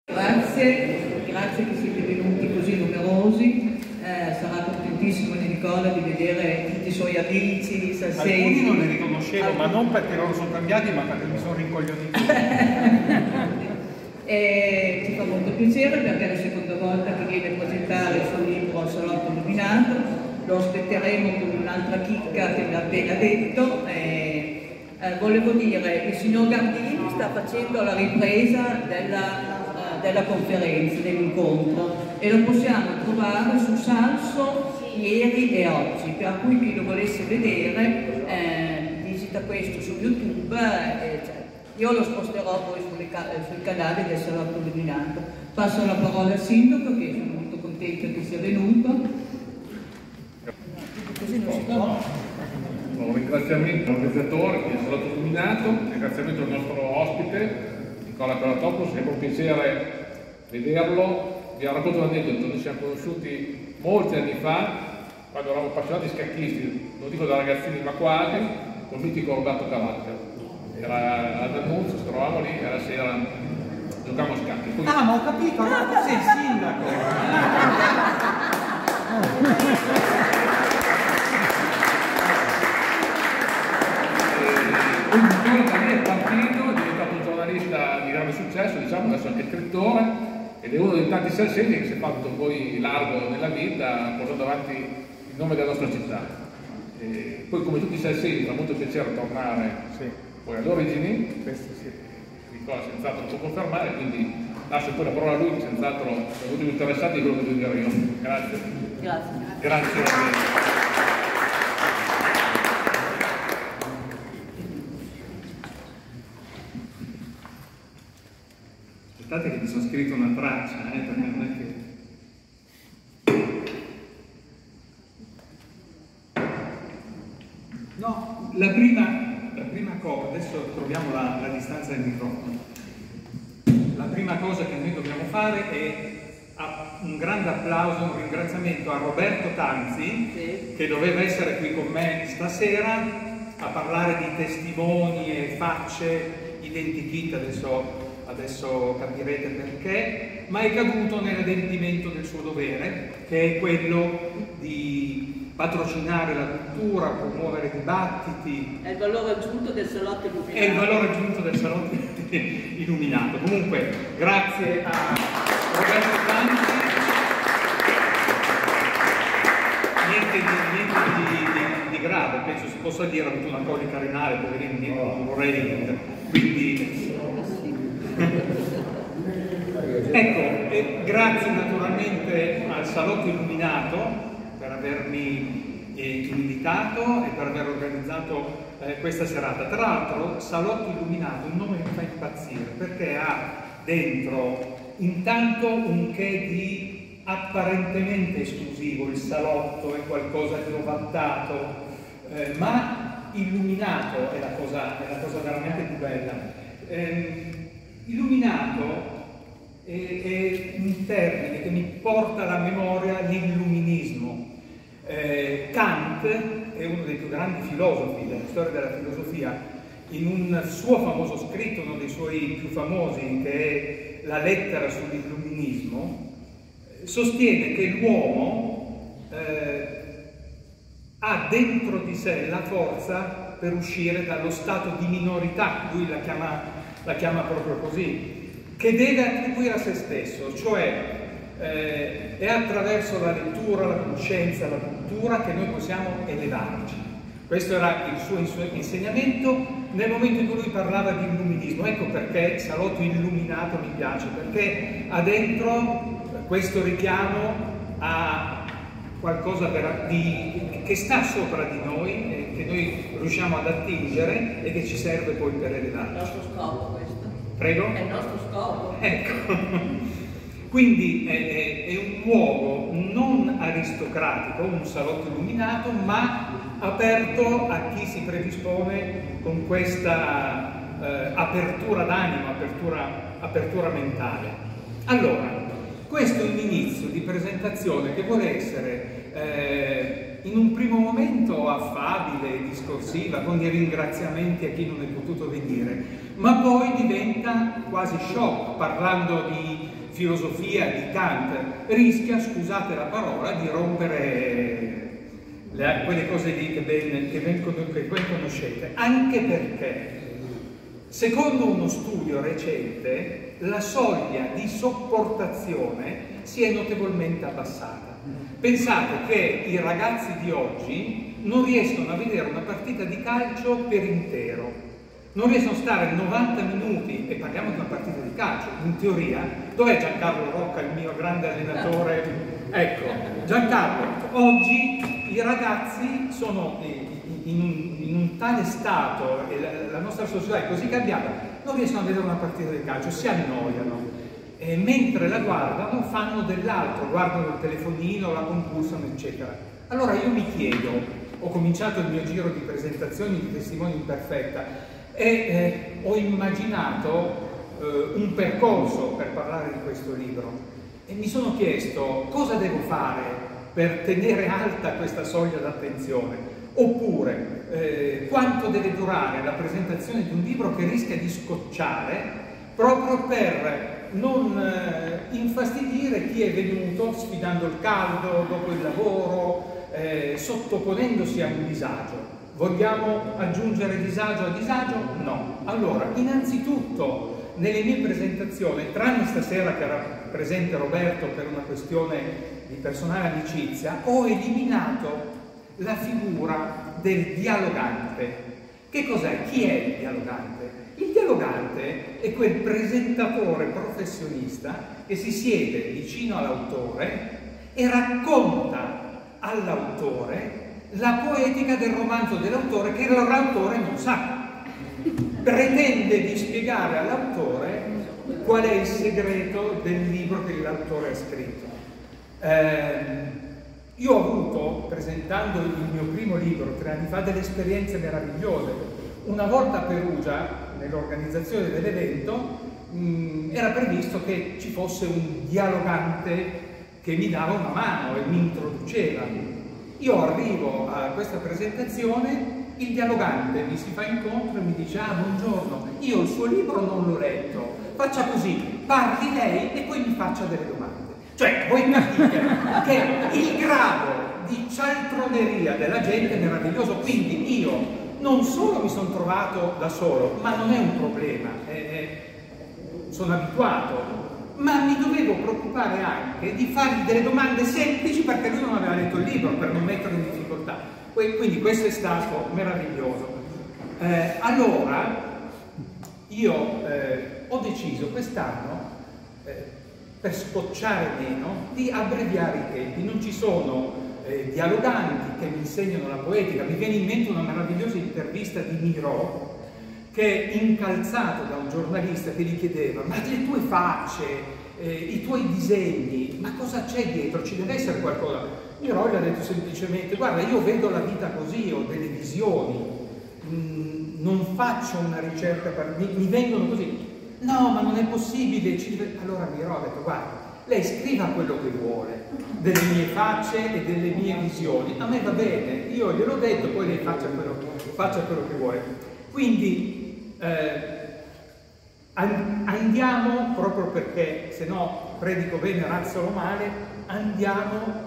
Grazie che siete venuti così numerosi. Sarà contentissimo di Nicola di vedere tutti i suoi amici sassesi. Alcuni non li riconoscevo, ma non perché loro sono cambiati, ma perché mi sono rincoglioniti. E ci fa molto piacere perché è la seconda volta che viene a presentare il suo libro al Salotto Illuminato. Lo aspetteremo con un'altra chicca che mi ha appena detto. Volevo dire, il signor Gardini sta facendo la ripresa della conferenza, dell'incontro, e lo possiamo trovare su Salso ieri e oggi, per cui chi lo volesse vedere visita questo su YouTube. Io lo sposterò poi sul canale del Salotto Illuminato. Passo la parola al sindaco, che sono molto contenta che sia venuto. Così non si può. Un ringraziamento all'organizzatore del Salotto Illuminato, un ringraziamento al nostro ospite Nicola Calatopoulos, è un piacere vederlo. Vi racconto un aneddoto: noi ci siamo conosciuti molti anni fa, quando eravamo appassionati scacchisti, non dico da ragazzini ma quasi, con il mitico Roberto Cavalca. Era ad Annunzio, ci trovavamo lì, era sera, giocavamo a scacchi. Poi... Ah, ma ho capito, allora tu sei il sindaco! Poi Nicola da lì è partito, è diventato un giornalista di grande successo, diciamo, adesso anche scrittore, ed è uno dei tanti salsesi che si è fatto poi largo nella vita, portando avanti il nome della nostra città. E poi, come tutti i salsesi, fa molto piacere tornare poi alle origini. Questo sì, Nicola senz'altro lo può confermare, quindi lascio poi la parola a lui, che senz'altro è molto più interessato di quello che devo dire io. Grazie. Grazie a te. Aspettate che mi sono scritto una traccia, perché non è che... No, la prima cosa, adesso troviamo la distanza del microfono. La prima cosa che noi dobbiamo fare è un grande applauso, un ringraziamento a Roberto Tanzi, che doveva essere qui con me stasera a parlare di testimoni e facce identikit, adesso capirete perché, ma è caduto nell'adempimento del suo dovere, che è quello di patrocinare la cultura, promuovere dibattiti. È il valore aggiunto del Salotto Illuminato. È il valore aggiunto del Salotto Illuminato. Comunque, grazie a Roberto Tanzi. Niente di grave, penso si possa dire, ha avuto una colica renale, poverino, non vorrei, quindi... Ecco, grazie naturalmente al Salotto Illuminato per avermi invitato e per aver organizzato questa serata. Tra l'altro, Salotto Illuminato è un nome che mi fa impazzire, perché ha dentro intanto un che di apparentemente esclusivo. Il salotto è qualcosa di ovattato, ma illuminato è la cosa veramente più bella. Illuminato è un termine che mi porta alla memoria l'illuminismo. Kant è uno dei più grandi filosofi della storia della filosofia. In un suo famoso scritto, uno dei suoi più famosi, che è la lettera sull'illuminismo, sostiene che l'uomo ha dentro di sé la forza per uscire dallo stato di minorità, lui la chiama proprio così, che deve attribuire a se stesso, cioè è attraverso la lettura, la conoscenza, la cultura che noi possiamo elevarci. Questo era il suo insegnamento nel momento in cui lui parlava di illuminismo. Ecco perché Salotto Illuminato mi piace, perché ha dentro questo richiamo a qualcosa che sta sopra di noi, che noi riusciamo ad attingere e che ci serve poi per elevarci. È il nostro scopo questo. Prego? È il nostro scopo. Ecco. Quindi è un luogo non aristocratico, un salotto illuminato, ma aperto a chi si predispone con questa apertura d'animo, apertura mentale. Allora, questo è un inizio di presentazione che vuole essere in un primo momento affabile, discorsiva, con i ringraziamenti a chi non è potuto venire, ma poi diventa quasi shock, parlando di filosofia, di Kant, rischia, scusate la parola, di rompere quelle cose lì che ben conoscete, anche perché, secondo uno studio recente, la soglia di sopportazione si è notevolmente abbassata. Pensate che i ragazzi di oggi non riescono a vedere una partita di calcio per intero, non riescono a stare 90 minuti, e parliamo di una partita di calcio, in teoria. Dov'è Giancarlo Rocca, il mio grande allenatore? Ecco, Giancarlo, oggi i ragazzi sono in un tale stato, e la nostra società è così cambiata, non riescono a vedere una partita di calcio, si annoiano. E mentre la guardano fanno dell'altro, guardano il telefonino, la compulsano, eccetera. Allora io mi chiedo, ho cominciato il mio giro di presentazioni di Testimoni imperfetta e ho immaginato un percorso per parlare di questo libro e mi sono chiesto cosa devo fare per tenere alta questa soglia d'attenzione, oppure quanto deve durare la presentazione di un libro che rischia di scocciare proprio per non infastidire chi è venuto sfidando il caldo, dopo il lavoro, sottoponendosi a un disagio. Vogliamo aggiungere disagio a disagio? No. Allora, innanzitutto, nelle mie presentazioni, tranne stasera che era presente Roberto per una questione di personale amicizia, ho eliminato la figura del dialogante. Che cos'è? Chi è il dialogante? Il dialogante è quel presentatore professionista che si siede vicino all'autore e racconta all'autore la poetica del romanzo dell'autore che l'autore non sa. Pretende di spiegare all'autore qual è il segreto del libro che l'autore ha scritto. Io ho avuto, presentando il mio primo libro 3 anni fa, delle esperienze meravigliose. Una volta a Perugia, nell'organizzazione dell'evento, era previsto che ci fosse un dialogante che mi dava una mano e mi introduceva. Io arrivo a questa presentazione, il dialogante mi si fa incontro e mi dice: ah, buongiorno, io il suo libro non l'ho letto, faccia così, parli lei e poi mi faccia delle domande. Cioè, voi capite che il grado di cialtroneria della gente è meraviglioso, quindi io non solo mi sono trovato da solo, ma non è un problema, sono abituato, ma mi dovevo preoccupare anche di fargli delle domande semplici perché lui non aveva letto il libro, per non metterlo in difficoltà. Quindi questo è stato meraviglioso. Allora, io ho deciso quest'anno, per scocciare meno, di abbreviare i tempi. Non ci sono dialoganti che mi insegnano la poetica. Mi viene in mente una meravigliosa intervista di Miro, che è incalzato da un giornalista che gli chiedeva: ma le tue facce, i tuoi disegni, ma cosa c'è dietro? Ci deve essere qualcosa. Miro gli ha detto semplicemente: guarda, io vedo la vita così, ho delle visioni, non faccio una ricerca, mi vengono così. No, ma non è possibile. Allora Miro ha detto: guarda, lei scriva quello che vuole, delle mie facce e delle mie visioni, a me va bene, io gliel'ho detto, poi lei faccia quello che vuole. Quindi andiamo, proprio perché se no predico bene, razzolo male, andiamo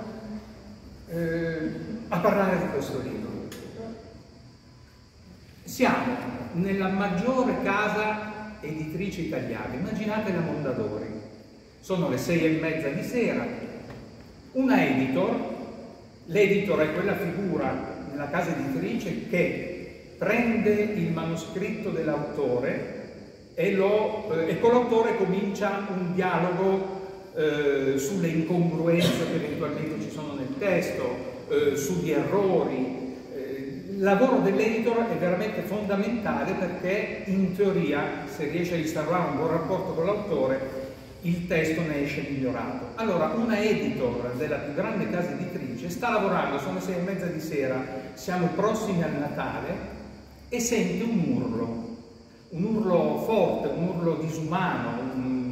a parlare di questo libro. Siamo nella maggiore casa editrice italiana, immaginate la Mondadori. Sono le 6:30 di sera, una editor, l'editor è quella figura nella casa editrice che prende il manoscritto dell'autore e con l'autore comincia un dialogo sulle incongruenze che eventualmente ci sono nel testo, sugli errori. Il lavoro dell'editor è veramente fondamentale perché in teoria, se riesce a instaurare un buon rapporto con l'autore, il testo ne esce migliorato. Allora, una editor della più grande casa editrice sta lavorando, sono le 6:30 di sera, siamo prossimi al Natale, e sente un urlo forte, un urlo disumano,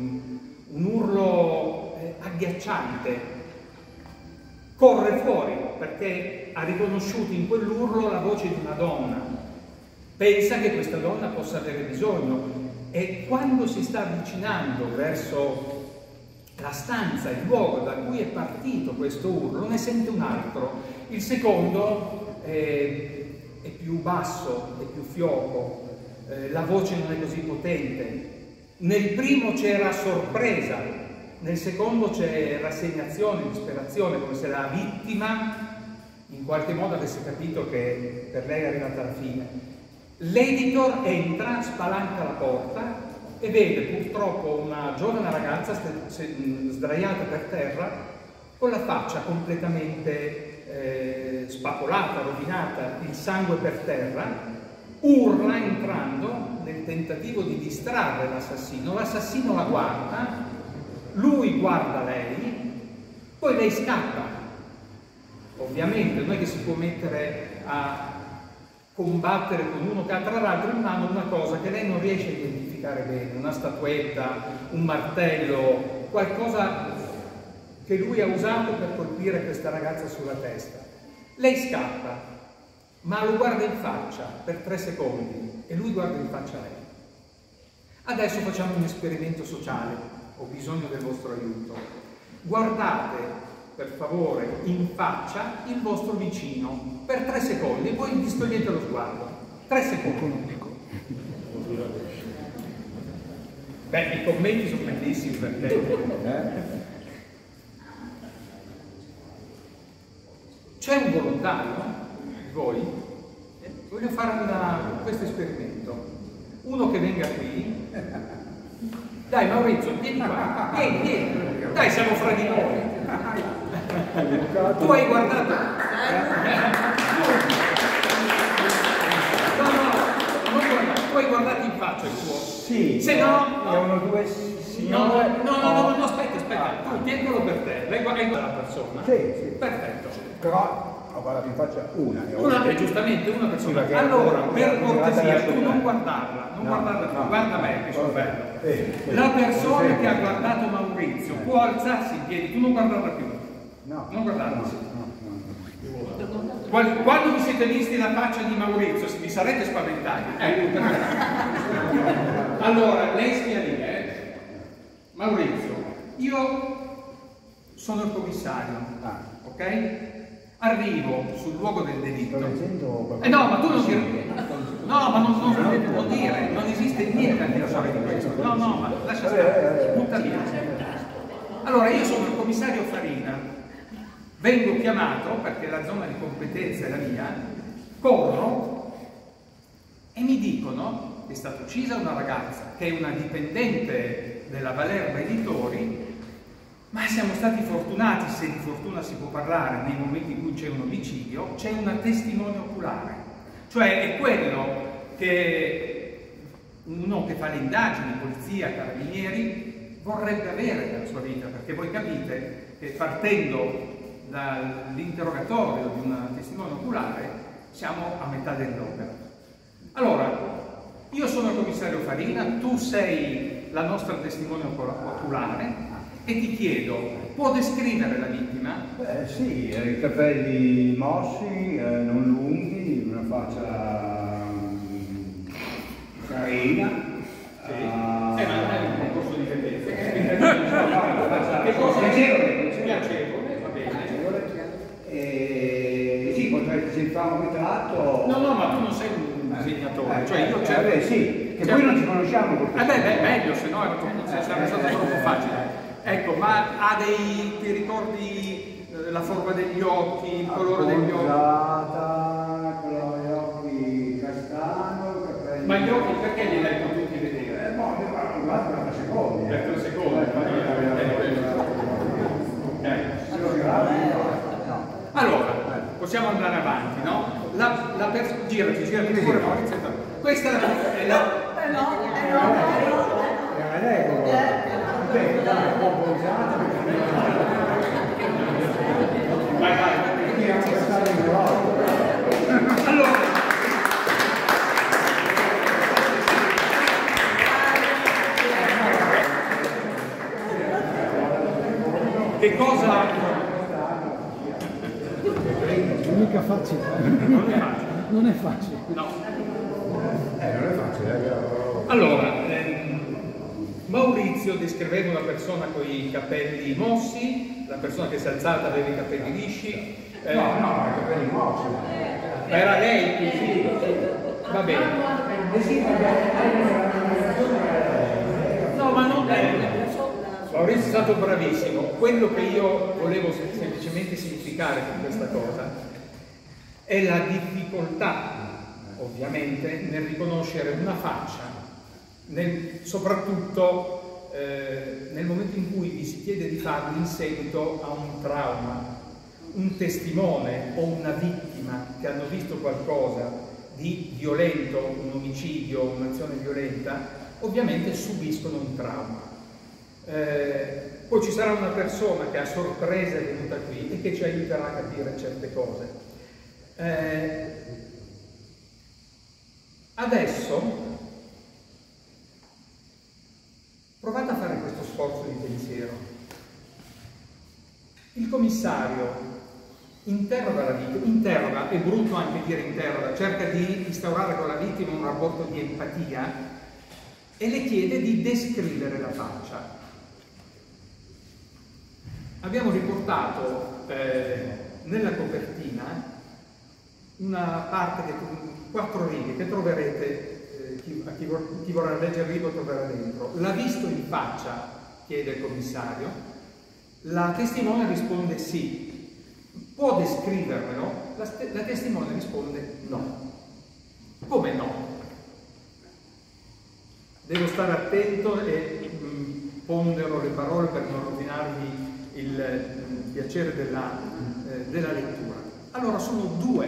un urlo agghiacciante. Corre fuori, perché ha riconosciuto in quell'urlo la voce di una donna. Pensa che questa donna possa avere bisogno e quando si sta avvicinando verso la stanza, il luogo da cui è partito questo urlo, ne sente un altro. Il secondo è più basso, è più fioco, la voce non è così potente. Nel primo c'era sorpresa, nel secondo c'è rassegnazione, disperazione, come se la vittima in qualche modo avesse capito che per lei è arrivata la fine. L'editor entra, spalanca la porta e vede purtroppo una giovane ragazza sdraiata per terra con la faccia completamente spapolata, rovinata, il sangue per terra, urla entrando nel tentativo di distrarre l'assassino. L'assassino la guarda, lui guarda lei, poi lei scappa. Ovviamente non è che si può mettere a combattere con uno che ha tra l'altro in mano una cosa che lei non riesce a identificare bene, una statuetta, un martello, qualcosa che lui ha usato per colpire questa ragazza sulla testa. Lei scappa, ma lo guarda in faccia per 3 secondi e lui guarda in faccia lei. Adesso facciamo un esperimento sociale, ho bisogno del vostro aiuto. Guardate per favore in faccia il vostro vicino per 3 secondi e poi distogliete lo sguardo. 3 secondi. Beh, i commenti sono bellissimi perché c'è un volontario di voi? Voglio fare questo esperimento. Uno che venga qui. Dai Maurizio, vieni qua. Vieni. Dai, siamo fra di noi. Tu hai guardato? No, non guarda. Tu hai guardato in faccia il tuo? Sì. Se no... Erano 2 signore... No, aspetta. Tu tienilo per te. Lei guarda la persona. Sì. Perfetto. Però ho guardato in faccia una. Giustamente una persona. Allora, per cortesia, tu non guardarla. Non guardarla più. Guarda me, che sono bello. La persona che ha guardato Maurizio può alzarsi in piedi. Tu non guardarla più. No. Non guardarla. Quando vi siete visti la faccia di Maurizio, vi sarete spaventati. Allora, lei stia lì, Maurizio, io sono il commissario, ok? Arrivo sul luogo del delitto. No, ma tu non dire. No, ma non dire, non esiste niente al di fuori di questo. No, ma lascia stare, butta via. Allora, io sono il commissario Farina. Vengo chiamato perché la zona di competenza è la mia, corro e mi dicono che è stata uccisa una ragazza che è una dipendente della Valerba Editori, ma siamo stati fortunati, se di fortuna si può parlare, nei momenti in cui c'è un omicidio, c'è una testimone oculare, cioè è quello che uno che fa le indagini, polizia, carabinieri, vorrebbe avere nella sua vita, perché voi capite che partendo dall'interrogatorio di una testimone oculare siamo a metà dell'opera. Allora, io sono il commissario Farina, tu sei la nostra testimone oculare e ti chiedo, può descrivere la vittima? Sì, i capelli mossi, non lunghi, una faccia carina. Sì. Ma non è un concorso di bellezza. Che cosa? Piacevole. Sì, se fa un ritratto... No, ma tu non sei un disegnatore, cioè io cerco... sì, che poi non ci conosciamo. Meglio, se no sarebbe stato troppo facile. Ecco, ma ti ricordi la forma degli occhi, il colore degli occhi? Con gli occhi castano, capelli... Ma gli occhi perché li hai potuti vedere? No, io guardo per 3 secondi. Per 3 secondi. Allora, possiamo andare avanti, no? Girati pure Maurizio. Questa è la... Vai. Allora, che cosa... mica facile. Non è facile. Non è facile. No. Non è facile. Allora, Maurizio descriveva una persona con i capelli mossi, la persona che si è alzata aveva i capelli lisci. No, i capelli mossi. Era lei che va bene. No, ma non è. Maurizio è stato bravissimo. Quello che io volevo semplicemente significare con questa cosa è la difficoltà, ovviamente, nel riconoscere una faccia, soprattutto nel momento in cui vi si chiede di farlo in seguito a un trauma. Un testimone o una vittima che hanno visto qualcosa di violento, un omicidio, un'azione violenta, ovviamente subiscono un trauma. Poi ci sarà una persona che a sorpresa è venuta qui e che ci aiuterà a capire certe cose. Adesso provate a fare questo sforzo di pensiero. Il commissario interroga la vittima, interroga, è brutto anche dire interroga, cerca di instaurare con la vittima un rapporto di empatia e le chiede di descrivere la faccia. Abbiamo riportato nella copertina una parte, 4 righe che troverete, chi vorrà leggere il libro troverà dentro. L'ha visto in faccia? Chiede il commissario. La testimone risponde sì. Può descrivermelo? La testimone risponde no. Come no? Devo stare attento e pondero le parole per non rovinarvi il piacere della lettura. Allora, sono 2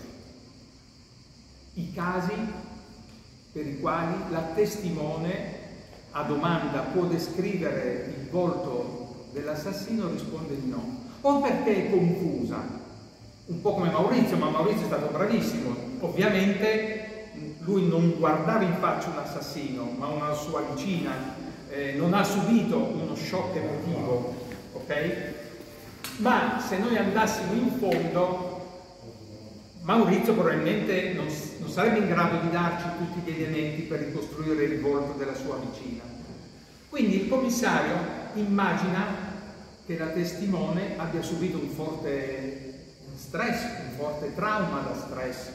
i casi per i quali la testimone a domanda può descrivere il volto dell'assassino, risponde di no. O perché è confusa, un po' come Maurizio, ma Maurizio è stato bravissimo. Ovviamente lui non guardava in faccia un assassino, ma una sua vicina, non ha subito uno shock emotivo, ok? Ma se noi andassimo in fondo, Maurizio probabilmente non sarebbe in grado di darci tutti gli elementi per ricostruire il volto della sua vicina. Quindi il commissario immagina che la testimone abbia subito un forte stress, un forte trauma da stress.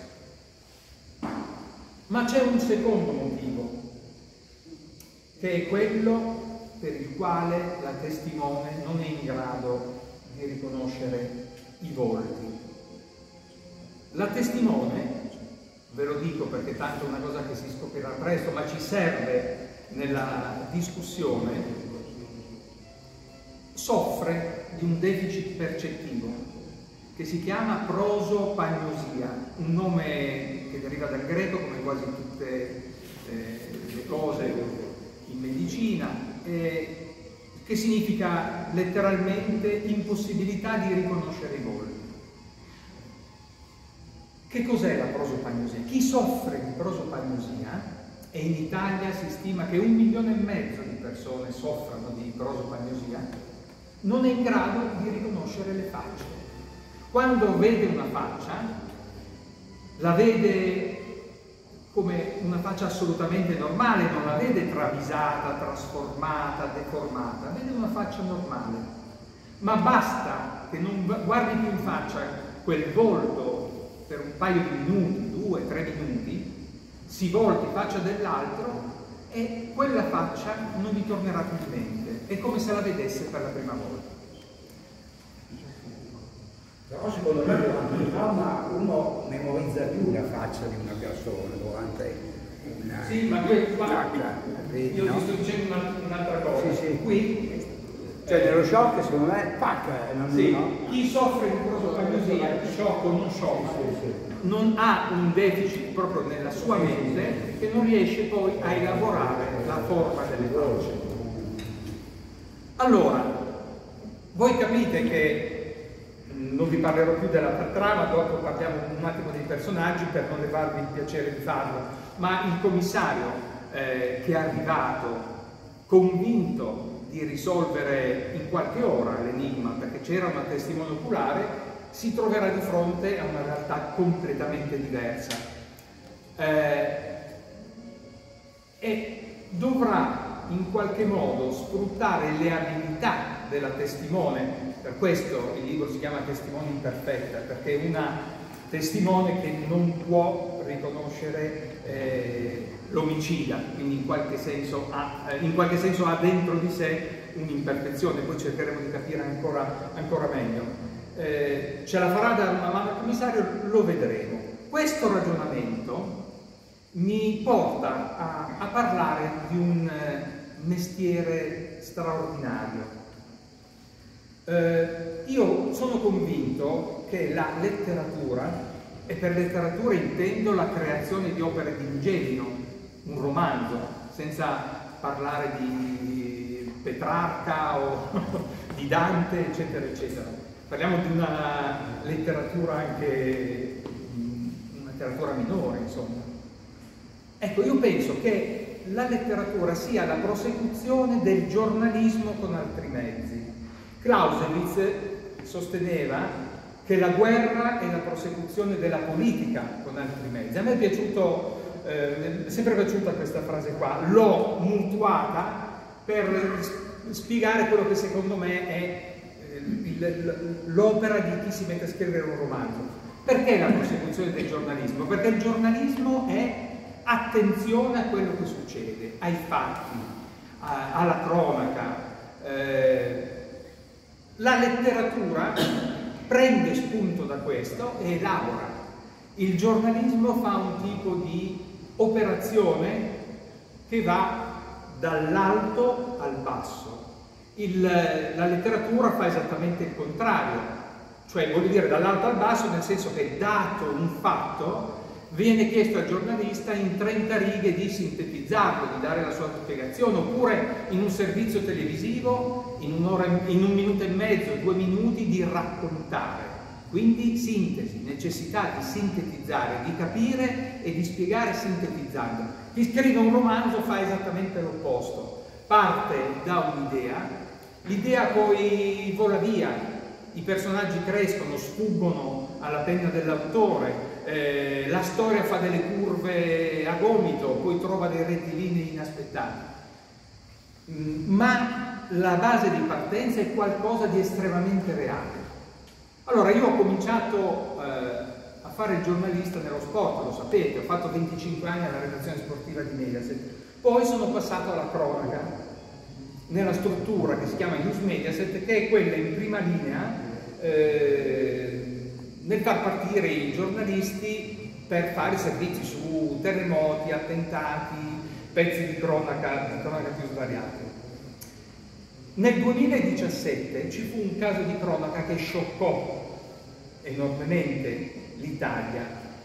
Ma c'è un secondo motivo, che è quello per il quale la testimone non è in grado di riconoscere i volti. La testimone, ve lo dico perché tanto è una cosa che si scoprirà presto, ma ci serve nella discussione, soffre di un deficit percettivo che si chiama prosopagnosia, un nome che deriva dal greco come quasi tutte le cose in medicina, che significa letteralmente impossibilità di riconoscere i volti. Che cos'è la prosopagnosia? Chi soffre di prosopagnosia, e in Italia si stima che 1,5 milioni di persone soffrano di prosopagnosia, non è in grado di riconoscere le facce. Quando vede una faccia, la vede come una faccia assolutamente normale, non la vede travisata, trasformata, deformata, vede una faccia normale. Ma basta che non guardi più in faccia quel volto per un paio di minuti, 2-3 minuti, si volti faccia dell'altro e quella faccia non gli tornerà più in mente. È come se la vedesse per la prima volta. Però secondo me durante il trauma uno memorizza più la faccia di una persona durante una... Sì, ma io ti sto dicendo un'altra cosa. Sì. Qui, cioè nello shock secondo me sì, no? Chi soffre di prosopagnosia, shock o non shock, non ha un deficit proprio nella sua mente che non riesce poi a elaborare la forma delle facce. Allora, voi capite che non vi parlerò più della trama, dopo parliamo un attimo dei personaggi per non levarvi il piacere di farlo, ma il commissario che è arrivato convinto di risolvere in qualche ora l'enigma, perché c'era una testimone oculare, si troverà di fronte a una realtà completamente diversa e dovrà in qualche modo sfruttare le abilità della testimone. Per questo il libro si chiama Testimone imperfetta, perché è una testimone che non può riconoscere l'omicida, quindi in qualche senso ha dentro di sé un'imperfezione. Poi cercheremo di capire ancora meglio. Ce la farà dare una mano al commissario? Lo vedremo. Questo ragionamento mi porta a parlare di un mestiere straordinario. Io sono convinto che la letteratura, e per letteratura intendo la creazione di opere di ingegno, un romanzo, senza parlare di Petrarca o di Dante, eccetera, eccetera. Parliamo di una letteratura anche, una letteratura minore, insomma. Ecco, io penso che la letteratura sia la prosecuzione del giornalismo con altri mezzi. Clausewitz sosteneva che la guerra è la prosecuzione della politica con altri mezzi. A me è piaciuto, è sempre piaciuta questa frase qua, l'ho mutuata per spiegare quello che secondo me è l'opera di chi si mette a scrivere un romanzo. Perché la prosecuzione del giornalismo? Perché il giornalismo è attenzione a quello che succede, ai fatti, alla cronaca. La letteratura prende spunto da questo e elabora. Il giornalismo fa un tipo di operazione che va dall'alto al basso. La letteratura fa esattamente il contrario, cioè vuol dire dall'alto al basso, nel senso che dato un fatto viene chiesto al giornalista in 30 righe di sintetizzarlo, di dare la sua spiegazione, oppure in un servizio televisivo, in un minuto e mezzo, 2 minuti, di raccontare. Quindi sintesi, necessità di sintetizzare, di capire e di spiegare sintetizzando. Chi scrive un romanzo fa esattamente l'opposto. Parte da un'idea, l'idea poi vola via, i personaggi crescono, sfuggono alla penna dell'autore, la storia fa delle curve a gomito, poi trova dei rettilinei inaspettati. Ma la base di partenza è qualcosa di estremamente reale. Allora, io ho cominciato a fare il giornalista nello sport, lo sapete, ho fatto 25 anni alla redazione sportiva di Mediaset, poi sono passato alla cronaca, nella struttura che si chiama News Mediaset, che è quella in prima linea nel far partire i giornalisti per fare servizi su terremoti, attentati, pezzi di cronaca più svariati. Nel 2017 ci fu un caso di cronaca che scioccò enormemente l'Italia.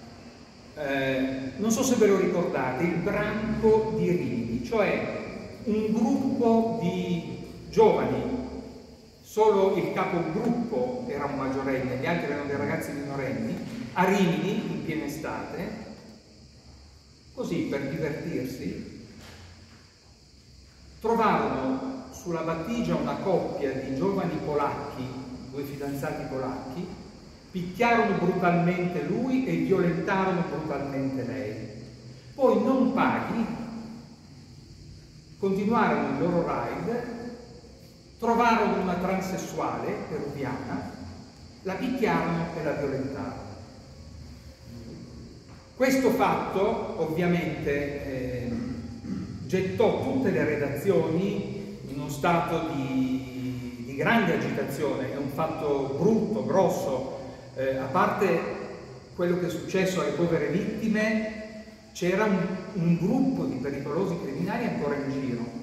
Non so se ve lo ricordate, il branco di Rimini, cioè un gruppo di giovani, solo il capogruppo era un maggiorenne, gli altri erano dei ragazzi minorenni, a Rimini in piena estate, così per divertirsi, trovarono sulla battigia una coppia di giovani polacchi, 2 fidanzati polacchi, picchiarono brutalmente lui e violentarono brutalmente lei. Poi, non paghi, continuarono il loro ride, trovarono una transessuale peruviana, la picchiarono e la violentarono. Questo fatto ovviamente gettò tutte le redazioni in uno stato di grande agitazione. È un fatto brutto, grosso, a parte quello che è successo alle povere vittime, c'era un gruppo di pericolosi criminali ancora in giro.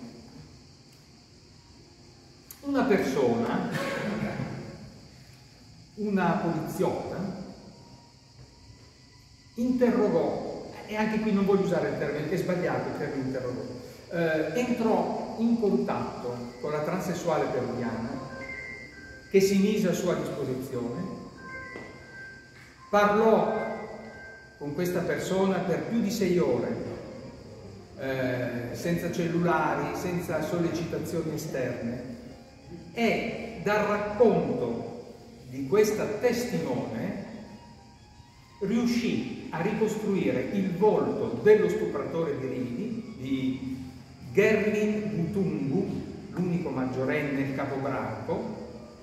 Una persona, una poliziotta, interrogò, e anche qui non voglio usare il termine, è sbagliato il termine interrogò, entrò in contatto con la transessuale peruviana che si mise a sua disposizione, parlò con questa persona per più di 6 ore, senza cellulari, senza sollecitazioni esterne, e dal racconto di questa testimone riuscì a ricostruire il volto dello stupratore di Rimini, di Gerlin Butungu, l'unico maggiorenne, il capobranco,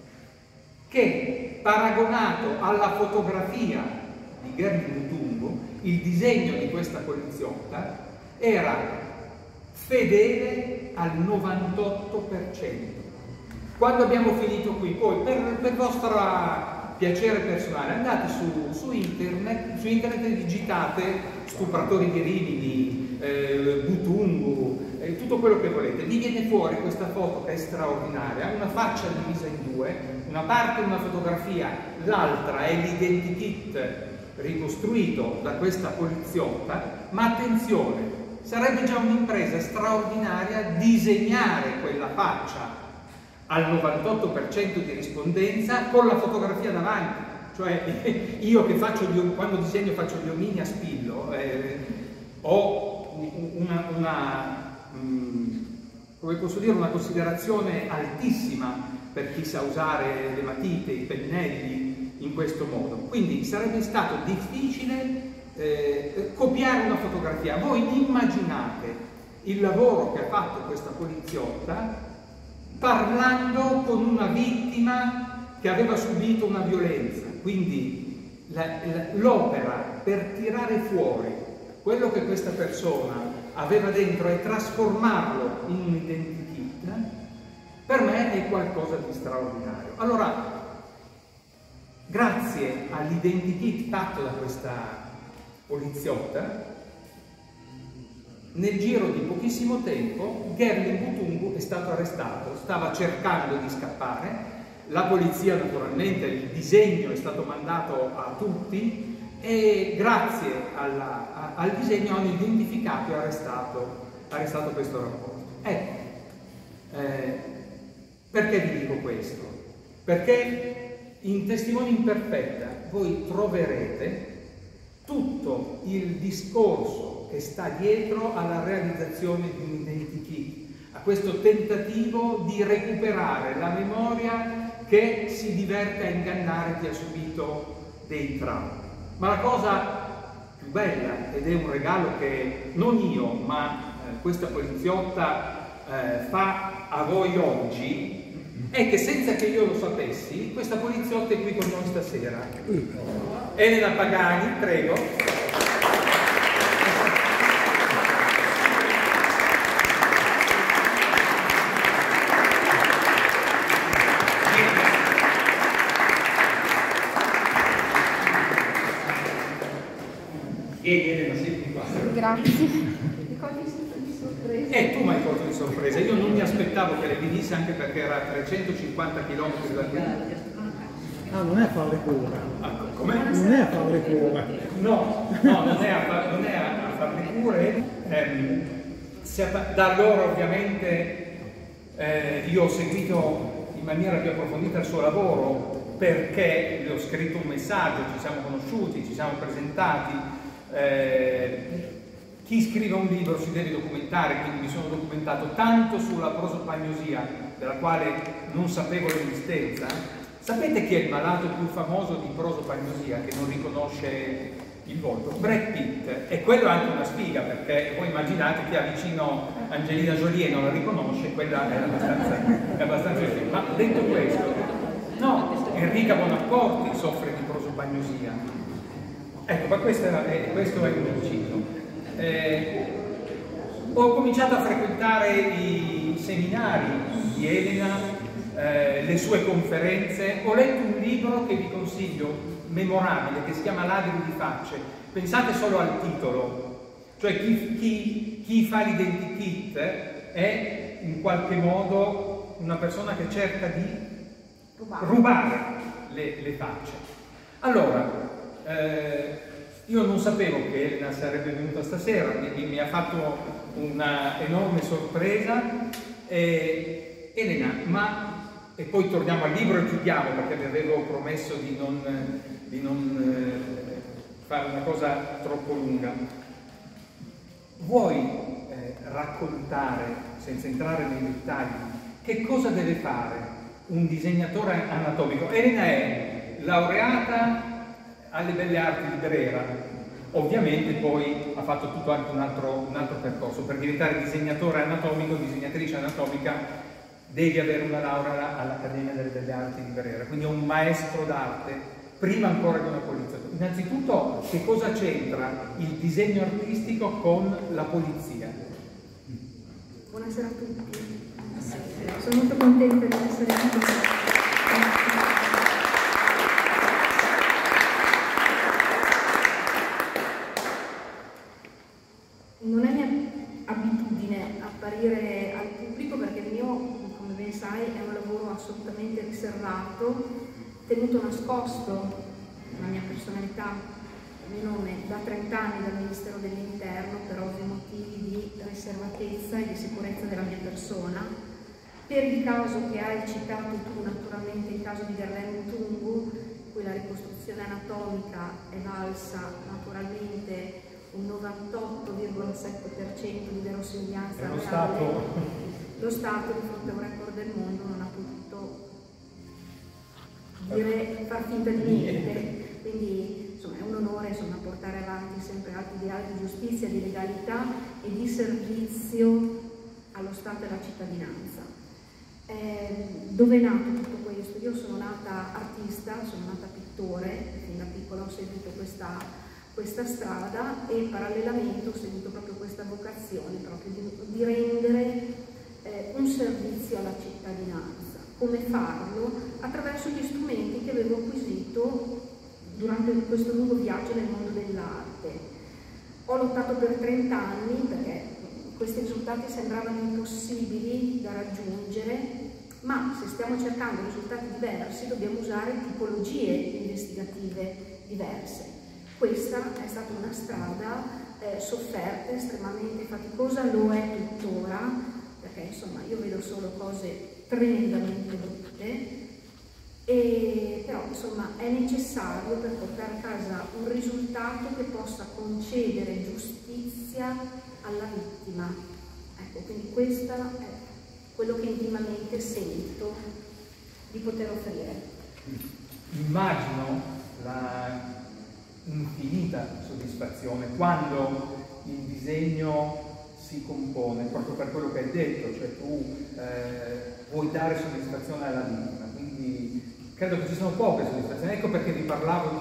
che paragonato alla fotografia di Gerlin Butungu, il disegno di questa poliziotta era fedele al 98%. Quando abbiamo finito qui, poi per vostro piacere personale, andate su internet e digitate stupratori di Rimini, Butungu, tutto quello che volete. Vi viene fuori questa foto che è straordinaria, una faccia divisa in due, una parte è una fotografia, l'altra è l'identikit ricostruito da questa poliziotta, ma attenzione, sarebbe già un'impresa straordinaria disegnare quella faccia al 98% di rispondenza con la fotografia davanti. Cioè io che quando disegno faccio gli omini a spillo, ho come posso dire, una considerazione altissima per chi sa usare le matite, i pennelli in questo modo. Quindi sarebbe stato difficile copiare una fotografia. Voi immaginate il lavoro che ha fatto questa poliziotta parlando con una vittima che aveva subito una violenza. Quindi l'opera per tirare fuori quello che questa persona aveva dentro e trasformarlo in un identikit, per me è qualcosa di straordinario. Allora, grazie all'identikit fatto da questa poliziotta, nel giro di pochissimo tempo Gerlin Butungu è stato arrestato, stava cercando di scappare, la polizia naturalmente, il disegno è stato mandato a tutti e grazie al disegno hanno identificato e arrestato questo rapporto. Ecco, perché vi dico questo? Perché in Testimoni imperfetta voi troverete tutto il discorso che sta dietro alla realizzazione di un identikit, a questo tentativo di recuperare la memoria che si diverte a ingannare chi ha subito dei traumi. Ma la cosa più bella, ed è un regalo che non io, ma questa poliziotta fa a voi oggi, è che senza che io lo sapessi, questa poliziotta è qui con noi stasera. Elena Pagani, prego. Elena, senti qua. Grazie. Mi cogli sempre di sorpresa. Tu mi hai colto di sorpresa. Io non mi aspettavo che lei venisse, anche perché era a 350 km da qui. Ah, non è a fare cura. Come? Non è a fare cura. No, non è a fare cure. Da allora ovviamente io ho seguito in maniera più approfondita il suo lavoro, perché le ho scritto un messaggio, ci siamo conosciuti, ci siamo presentati. Chi scrive un libro si deve documentare, quindi mi sono documentato tanto sulla prosopagnosia, della quale non sapevo l'esistenza. Sapete chi è il malato più famoso di prosopagnosia che non riconosce il volto? Brad Pitt. E quello è anche una sfiga, perché voi immaginate chi ha vicino Angelina Jolie e non la riconosce, quella è abbastanza difficile. Ma detto questo, no, Enrica Bonaccorti soffre di prosopagnosia. Ecco, ma questo è un ciclo. Ho cominciato a frequentare i seminari di Elena, le sue conferenze. Ho letto un libro che vi consiglio, memorabile, che si chiama Ladri di facce. Pensate solo al titolo, cioè chi fa l'identikit è in qualche modo una persona che cerca di rubare le facce. Allora, io non sapevo che Elena sarebbe venuta stasera, mi ha fatto una enorme sorpresa. Elena, e poi torniamo al libro e chiudiamo, perché vi avevo promesso di non fare una cosa troppo lunga. Vuoi raccontare, senza entrare nei dettagli, che cosa deve fare un disegnatore anatomico? Elena è laureata alle Belle Arti di Brera. Ovviamente poi ha fatto tutto anche un altro percorso. Per diventare disegnatore anatomico, disegnatrice anatomica, devi avere una laurea all'Accademia delle Belle Arti di Brera, quindi è un maestro d'arte prima ancora di una polizia. Innanzitutto, che cosa c'entra il disegno artistico con la polizia? Buonasera a tutti. Sono molto contenta di essere qui. Non è mia abitudine apparire al pubblico perché il mio, come ben sai, è un lavoro assolutamente riservato, tenuto nascosto la mia personalità, il mio nome, da 30 anni dal Ministero dell'Interno per ovvi motivi di riservatezza e di sicurezza della mia persona. Per il caso che hai citato tu, naturalmente il caso di Verlaine Tungu, cui la ricostruzione anatomica è valsa naturalmente un 98,7% di verosimiglianza reale. Lo Stato di fronte a un record del mondo non ha potuto far finta di niente, quindi insomma è un onore portare avanti sempre atti ideali di giustizia, di legalità e di servizio allo Stato e alla cittadinanza. Dove è nato tutto questo? Io sono nata artista, sono nata pittore, fin da piccola ho seguito questa strada e parallelamente ho seguito proprio questa vocazione proprio di rendere un servizio alla cittadinanza. Come farlo? Attraverso gli strumenti che avevo acquisito durante questo lungo viaggio nel mondo dell'arte. Ho lottato per 30 anni perché questi risultati sembravano impossibili da raggiungere, ma se stiamo cercando risultati diversi dobbiamo usare tipologie investigative diverse. Questa è stata una strada sofferta, estremamente faticosa, lo è tuttora, perché insomma io vedo solo cose tremendamente brutte, però insomma è necessario per portare a casa un risultato che possa concedere giustizia alla vittima. Ecco, quindi questo è quello che intimamente sento di poter offrire. Immagino la infinita soddisfazione quando il disegno si compone, proprio per quello che hai detto, cioè tu vuoi dare soddisfazione alla vittima, quindi credo che ci sono poche soddisfazioni. Ecco perché vi parlavo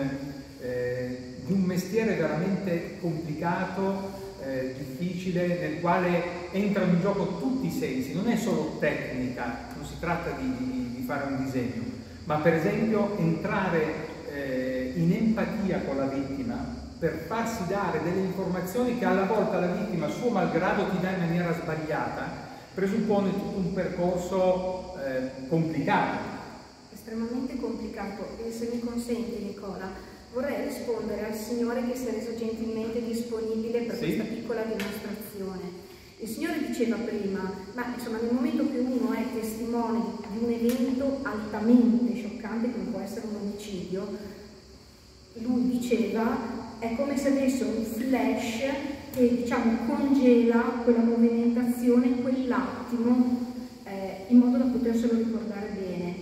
di un mestiere veramente complicato, difficile, nel quale entrano in gioco tutti i sensi, non è solo tecnica, non si tratta di fare un disegno, ma per esempio entrare in empatia con la vittima per farsi dare delle informazioni che alla volta la vittima, suo malgrado, ti dà in maniera sbagliata, presuppone tutto un percorso complicato. Estremamente complicato, e se mi consenti Nicola, vorrei rispondere al signore che si è reso gentilmente disponibile per questa piccola dimostrazione. Il signore diceva prima, ma insomma nel momento che uno è testimone di un evento altamente scioccante come può essere un omicidio, lui diceva è come se avesse un flash che diciamo congela quella movimentazione, quell'attimo, in modo da poterselo ricordare bene.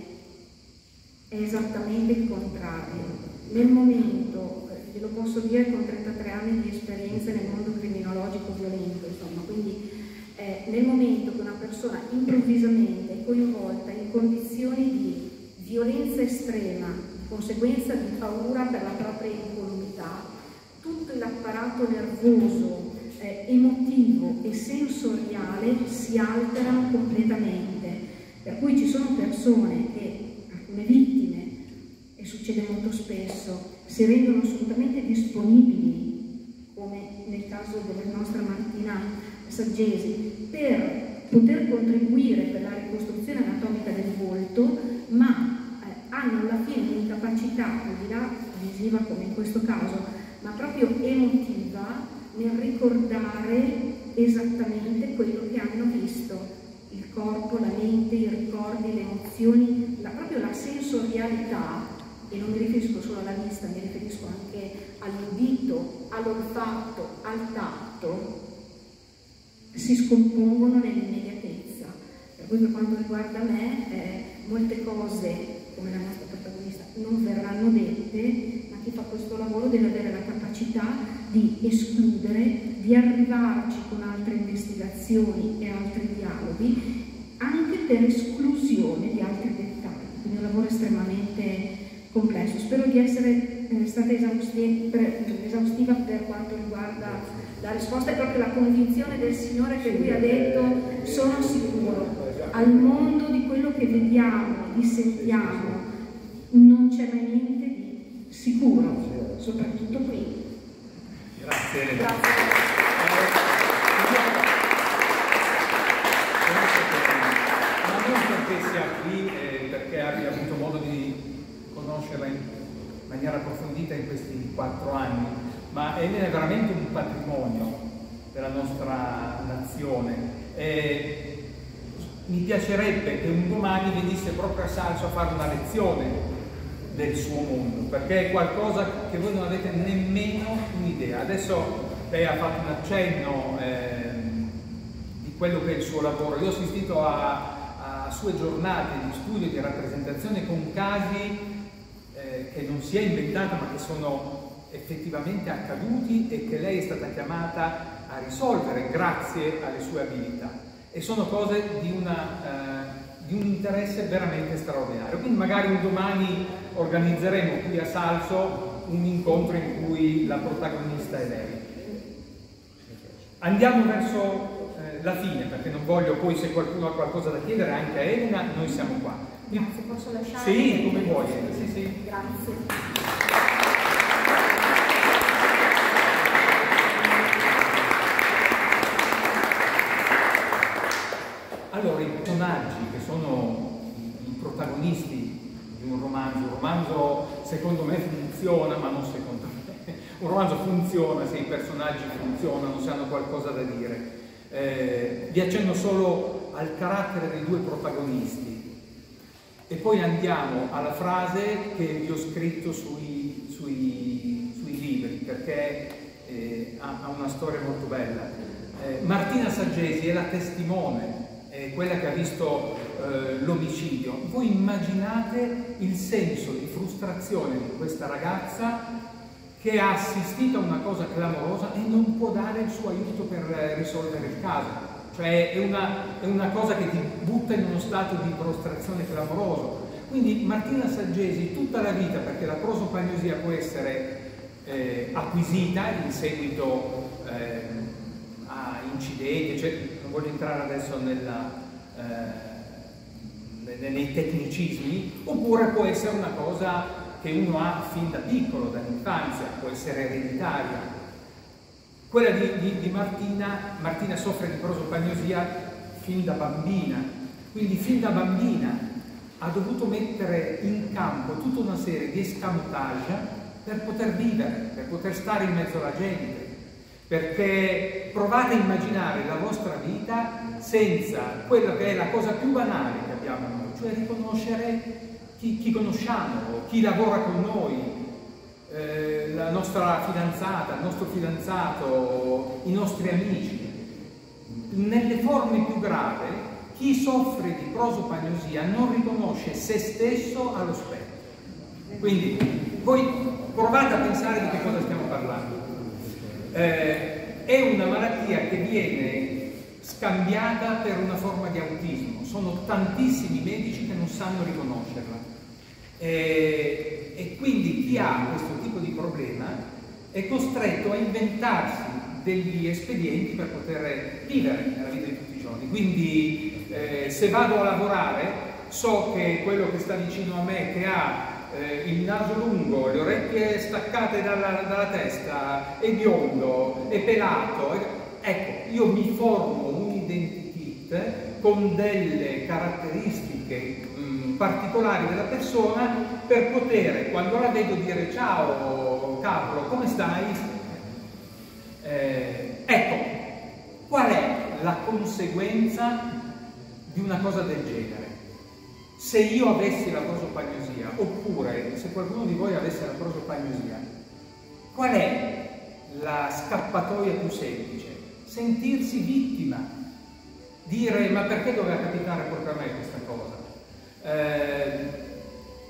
È esattamente il contrario. Nel momento, glielo posso dire con 33 anni di esperienza nel mondo criminologico violento, insomma, quindi nel momento che una persona improvvisamente è coinvolta in condizioni di violenza estrema, di conseguenza di paura per la propria incolumità, tutto l'apparato nervoso, emotivo e sensoriale si alterano completamente, per cui ci sono persone che, alcune vittime, e succede molto spesso, si rendono assolutamente disponibili, come nel caso della nostra Martina Saggesi, per poter contribuire per la ricostruzione anatomica del volto, ma hanno alla fine un'incapacità, al di là visiva come in questo caso, ma proprio emotiva, nel ricordare esattamente quello che hanno visto, il corpo, la mente, i ricordi, le emozioni, proprio la sensorialità, e non mi riferisco solo alla vista, mi riferisco anche all'udito, all'olfatto, al tatto, si scompongono nell'immediatezza. Per cui per quanto riguarda me, molte cose come la nostra protagonista, non verranno dette, ma chi fa questo lavoro deve avere la capacità di escludere, di arrivarci con altre investigazioni e altri dialoghi, anche per esclusione di altri dettagli. Quindi è un lavoro estremamente complesso. Spero di essere stata esaustiva per quanto riguarda la risposta, e proprio la convinzione del Signore che Lui ha detto: sono sicuro, al mondo di quello che vediamo, di sentiamo, non c'è mai niente di sicuro, soprattutto qui. Grazie. Grazie. Ma non perché sia qui, perché abbia avuto modo di conoscerla in maniera approfondita in questi 4 anni, ma è veramente un patrimonio della nostra nazione. Mi piacerebbe che un domani venisse proprio a Salso a fare una lezione del suo mondo, perché è qualcosa che voi non avete nemmeno un'idea. Adesso lei ha fatto un accenno di quello che è il suo lavoro. Io ho assistito a sue giornate di studio e di rappresentazione con casi che non si è inventata, ma che sono effettivamente accaduti e che lei è stata chiamata a risolvere grazie alle sue abilità, e sono cose di un interesse veramente straordinario. Quindi magari un domani organizzeremo qui a Salso un incontro in cui la protagonista è lei. Andiamo verso la fine, perché non voglio poi, se qualcuno ha qualcosa da chiedere anche a Elena, noi siamo qua. Grazie, posso lasciare? Sì, come vuoi. Sì. Grazie. Allora, i personaggi che sono i protagonisti di un romanzo secondo me funziona, ma non secondo me. Un romanzo funziona se i personaggi funzionano, se hanno qualcosa da dire. Vi accenno solo al carattere dei 2 protagonisti e poi andiamo alla frase che vi ho scritto sui libri, perché ha una storia molto bella. Martina Saggesi è la testimone, è quella che ha visto l'omicidio. Voi immaginate il senso di frustrazione di questa ragazza che ha assistito a una cosa clamorosa e non può dare il suo aiuto per risolvere il caso. Cioè è una cosa che ti butta in uno stato di prostrazione clamoroso. Quindi Martina Saggesi tutta la vita, perché la prosopagnosia può essere acquisita in seguito a incidenti, cioè, non voglio entrare adesso nei tecnicismi, oppure può essere una cosa che uno ha fin da piccolo, dall'infanzia, può essere ereditaria. Quella di Martina soffre di prosopagnosia fin da bambina, quindi fin da bambina ha dovuto mettere in campo tutta una serie di escamotage per poter vivere, per poter stare in mezzo alla gente. Perché provate a immaginare la vostra vita senza quella che è la cosa più banale che abbiamo noi, cioè riconoscere chi conosciamo, chi lavora con noi, la nostra fidanzata, il nostro fidanzato, i nostri amici. Nelle forme più grave, chi soffre di prosopagnosia non riconosce se stesso allo specchio. Quindi voi provate a pensare di che cosa stiamo parlando. È una malattia che viene scambiata per una forma di autismo. Sono tantissimi medici che non sanno riconoscerla. E quindi chi ha questo tipo di problema è costretto a inventarsi degli espedienti per poter vivere nella vita di tutti i giorni. Quindi se vado a lavorare so che quello che sta vicino a me, che ha il naso lungo, le orecchie staccate dalla testa, è biondo, è pelato, ecco, io mi formo un identikit con delle caratteristiche particolari della persona per poter, quando la vedo, dire ciao Carlo, come stai? Ecco, qual è la conseguenza di una cosa del genere? Se io avessi la prosopagnosia, oppure se qualcuno di voi avesse la prosopagnosia, qual è la scappatoia più semplice? Sentirsi vittima, dire ma perché doveva capitare proprio a me questa cosa?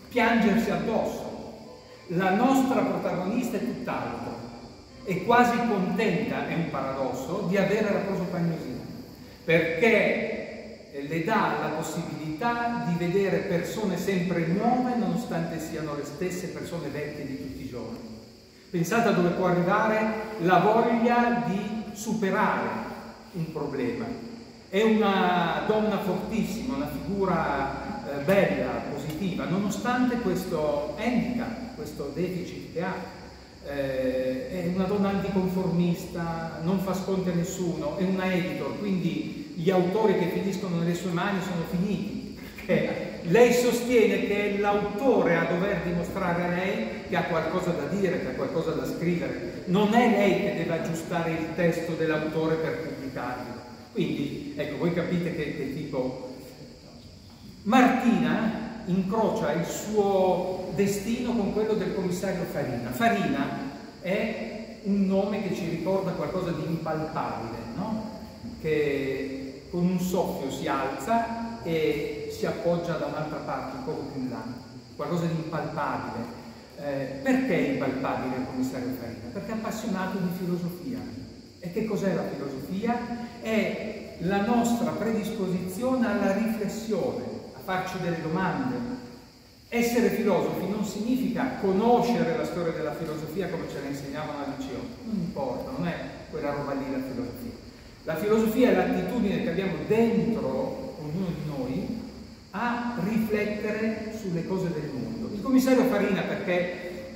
piangersi addosso. La nostra protagonista è tutt'altro, è quasi contenta, è un paradosso, di avere la prosopagnosia, perché le dà la possibilità di vedere persone sempre nuove nonostante siano le stesse persone vecchie di tutti i giorni. Pensate a dove può arrivare la voglia di superare un problema. È una donna fortissima, una figura bella, positiva, nonostante questo handicap, questo deficit che ha. È una donna anticonformista, non fa sconti a nessuno, è una editor, quindi gli autori che finiscono nelle sue mani sono finiti, perché lei sostiene che è l'autore a dover dimostrare a lei che ha qualcosa da dire, che ha qualcosa da scrivere, non è lei che deve aggiustare il testo dell'autore per pubblicarlo. Quindi, ecco, voi capite che tipo... Martina incrocia il suo destino con quello del commissario Farina. Farina è un nome che ci ricorda qualcosa di impalpabile, no? Che con un soffio si alza e si appoggia da un'altra parte, un po' più in là, qualcosa di impalpabile. Perché è impalpabile il commissario Farina? Perché è appassionato di filosofia. E che cos'è la filosofia? È la nostra predisposizione alla riflessione, a farci delle domande. Essere filosofi non significa conoscere la storia della filosofia come ce la insegnavano al liceo, non importa, non è quella roba lì la filosofia. La filosofia è l'attitudine che abbiamo dentro ognuno di noi a riflettere sulle cose del mondo. Il commissario Farina, perché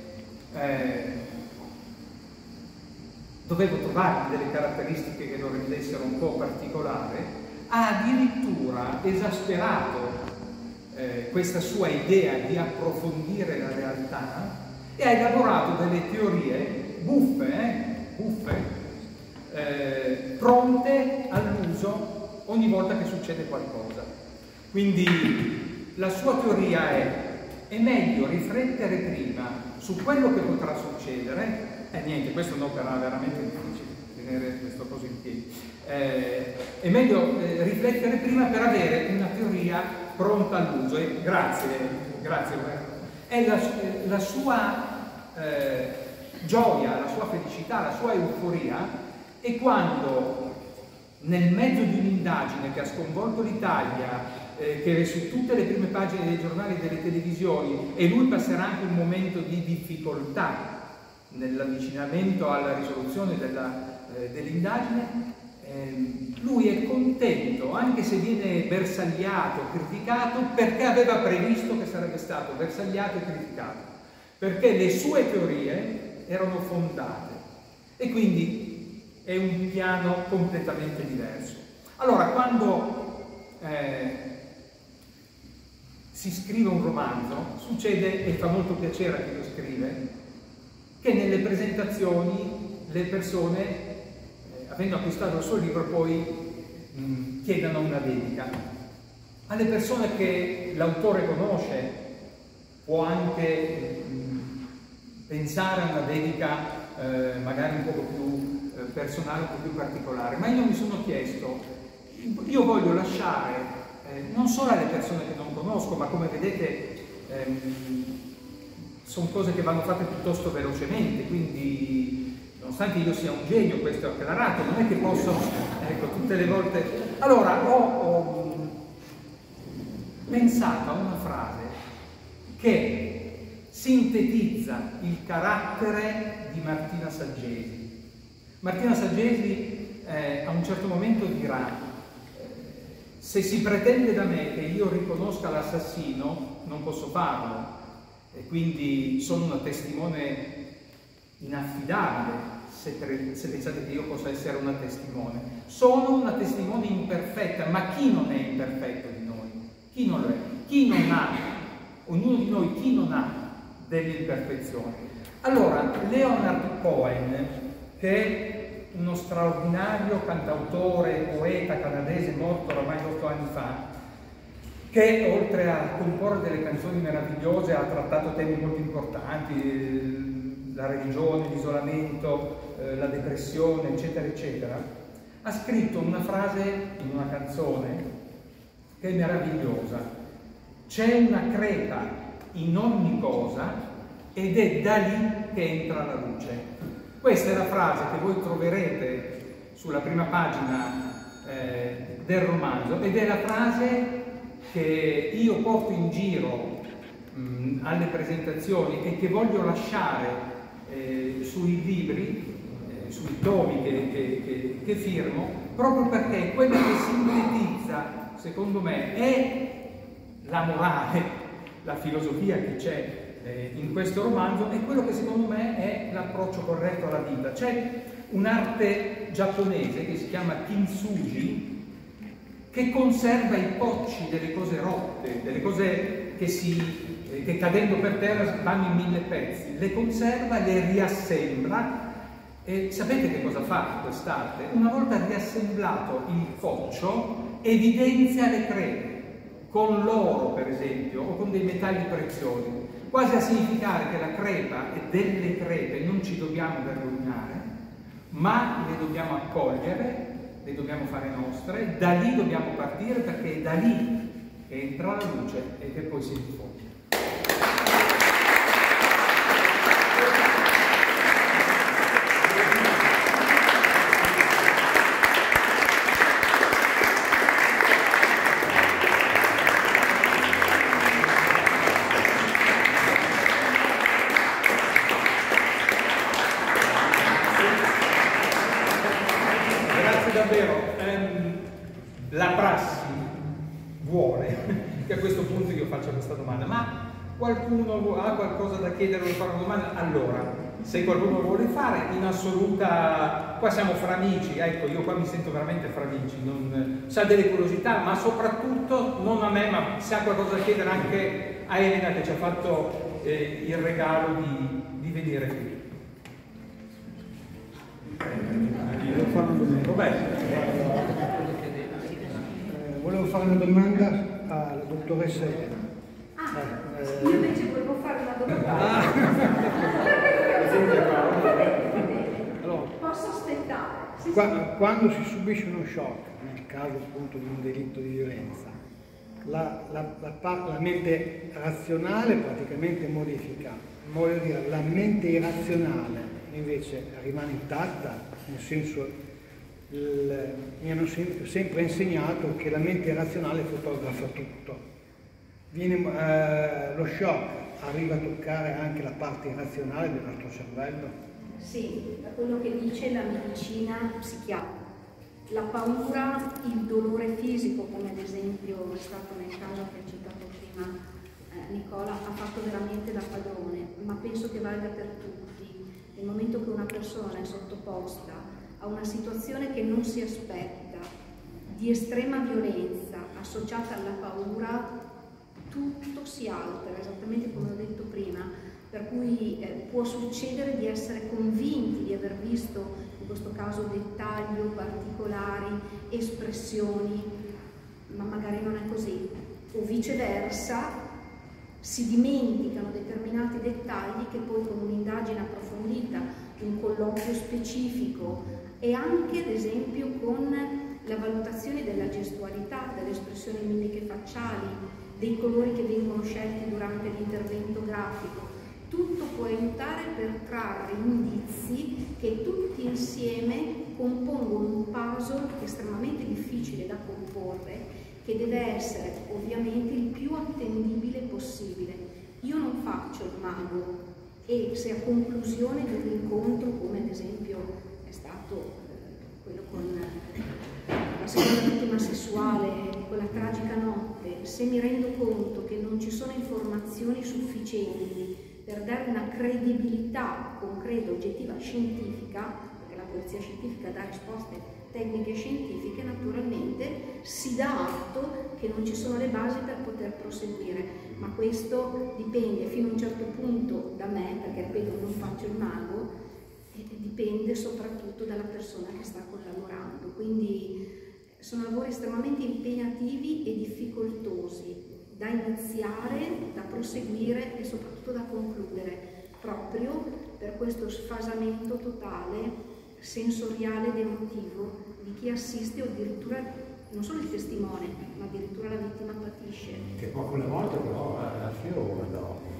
dovevo trovare delle caratteristiche che lo rendessero un po' particolare, ha addirittura esasperato questa sua idea di approfondire la realtà e ha elaborato delle teorie buffe, pronte all'uso ogni volta che succede qualcosa. Quindi la sua teoria è meglio riflettere prima su quello che potrà succedere, e niente, questo è un'opera veramente difficile, tenere questo coso in piedi, è meglio riflettere prima per avere una teoria pronta all'uso. E grazie Roberto. È la sua gioia, la sua felicità, la sua euforia, e quando nel mezzo di un'indagine che ha sconvolto l'Italia, che è su tutte le prime pagine dei giornali e delle televisioni, e lui passerà anche un momento di difficoltà nell'avvicinamento alla risoluzione dell'indagine, lui è contento, anche se viene bersagliato, criticato, perché aveva previsto che sarebbe stato bersagliato e criticato, perché le sue teorie erano fondate, e quindi è un piano completamente diverso. Allora, quando si scrive un romanzo, succede, e fa molto piacere a chi lo scrive, che nelle presentazioni le persone, avendo acquistato il suo libro, poi chiedano una dedica. Alle persone che l'autore conosce può anche pensare a una dedica magari un po' più personale, un po' più particolare, ma io mi sono chiesto, io voglio lasciare non solo alle persone che non conosco, ma come vedete sono cose che vanno fatte piuttosto velocemente, quindi nonostante io sia un genio, questo è acclarato, non è che posso, ecco, tutte le volte... Allora, ho pensato a una frase che sintetizza il carattere di Martina Saggesi. Martina Saggesi a un certo momento dirà: se si pretende da me che io riconosca l'assassino, non posso farlo, e quindi sono una testimone inaffidabile se pensate che io possa essere una testimone. Sono una testimone imperfetta, ma chi non è imperfetto di noi? Chi non lo è? Chi non ha? Ognuno di noi, chi non ha delle imperfezioni? Allora, Leonard Cohen, che è uno straordinario cantautore e poeta canadese morto oramai 8 anni fa, che oltre a comporre delle canzoni meravigliose ha trattato temi molto importanti, la religione, l'isolamento, la depressione, eccetera, eccetera, ha scritto una frase in una canzone che è meravigliosa. C'è una crepa in ogni cosa ed è da lì che entra la luce. Questa è la frase che voi troverete sulla prima pagina del romanzo ed è la frase che io porto in giro alle presentazioni e che voglio lasciare sui libri, sui tomi che firmo, proprio perché è quella che sintetizza, secondo me, è la morale, la filosofia che c'è in questo romanzo, è quello che secondo me è l'approccio corretto alla vita. C'è un'arte giapponese che si chiama kintsugi, che conserva i cocci delle cose rotte, delle cose che cadendo per terra vanno in 1000 pezzi, le conserva, le riassembla. E sapete che cosa fa quest'arte? Una volta riassemblato il coccio, evidenzia le crepe, con l'oro per esempio, o con dei metalli preziosi, quasi a significare che la crepa e delle crepe non ci dobbiamo vergognare, ma le dobbiamo accogliere, le dobbiamo fare nostre, da lì dobbiamo partire perché è da lì che entra la luce e che poi si diffonde. La prassi vuole che a questo punto io faccia questa domanda, ma qualcuno ha qualcosa da chiedere o fare una domanda? Allora, se qualcuno vuole fare, in assoluta, qua siamo fra amici, ecco, io qua mi sento veramente fra amici, se ha delle curiosità, ma soprattutto non a me, ma se ha qualcosa da chiedere anche a Elena che ci ha fatto il regalo di venire qui. Volevo fare una domanda alla dottoressa Elena. Io invece volevo fare una domanda. Allora, Posso aspettare? Sì, quando si subisce uno shock, nel caso appunto di un delitto di violenza, la mente razionale praticamente modifica, voglio dire, la mente irrazionale invece rimane intatta, nel senso mi hanno sempre insegnato che la mente irrazionale fotografa tutto. Lo shock arriva a toccare anche la parte irrazionale del nostro cervello? Sì, da quello che dice la medicina psichiatrica. La paura, il dolore fisico, come ad esempio è stato nel caso che ha citato prima Nicola, ha fatto veramente da padrone, ma penso che valga per tutti. Nel momento che una persona è sottoposta a una situazione che non si aspetta, di estrema violenza associata alla paura, tutto si altera, esattamente come ho detto prima, per cui può succedere di essere convinti di aver visto, in questo caso, dettagli o particolari, espressioni, ma magari non è così, o viceversa, si dimenticano determinati dettagli che poi con un'indagine approfondita, un colloquio specifico e anche ad esempio con la valutazione della gestualità, delle espressioni mimiche facciali, dei colori che vengono scelti durante l'intervento grafico, tutto può aiutare per trarre indizi che tutti insieme compongono un puzzle estremamente difficile da comporre, che deve essere ovviamente il più attendibile possibile. Io non faccio il mago e se a conclusione di un incontro, come ad esempio è stato quello con la seconda vittima sessuale di quella tragica notte, se mi rendo conto che non ci sono informazioni sufficienti per dare una credibilità concreta, oggettiva, scientifica, perché la polizia scientifica dà risposte tecniche scientifiche, naturalmente si dà atto che non ci sono le basi per poter proseguire, ma questo dipende fino a un certo punto da me, perché ripeto non faccio il mago, e dipende soprattutto dalla persona che sta collaborando, quindi sono lavori estremamente impegnativi e difficoltosi da iniziare, da proseguire e soprattutto da concludere, proprio per questo sfasamento totale sensoriale ed emotivo di chi assiste o addirittura non solo il testimone, ma addirittura la vittima patisce. Che poco alle volte però affiora dopo.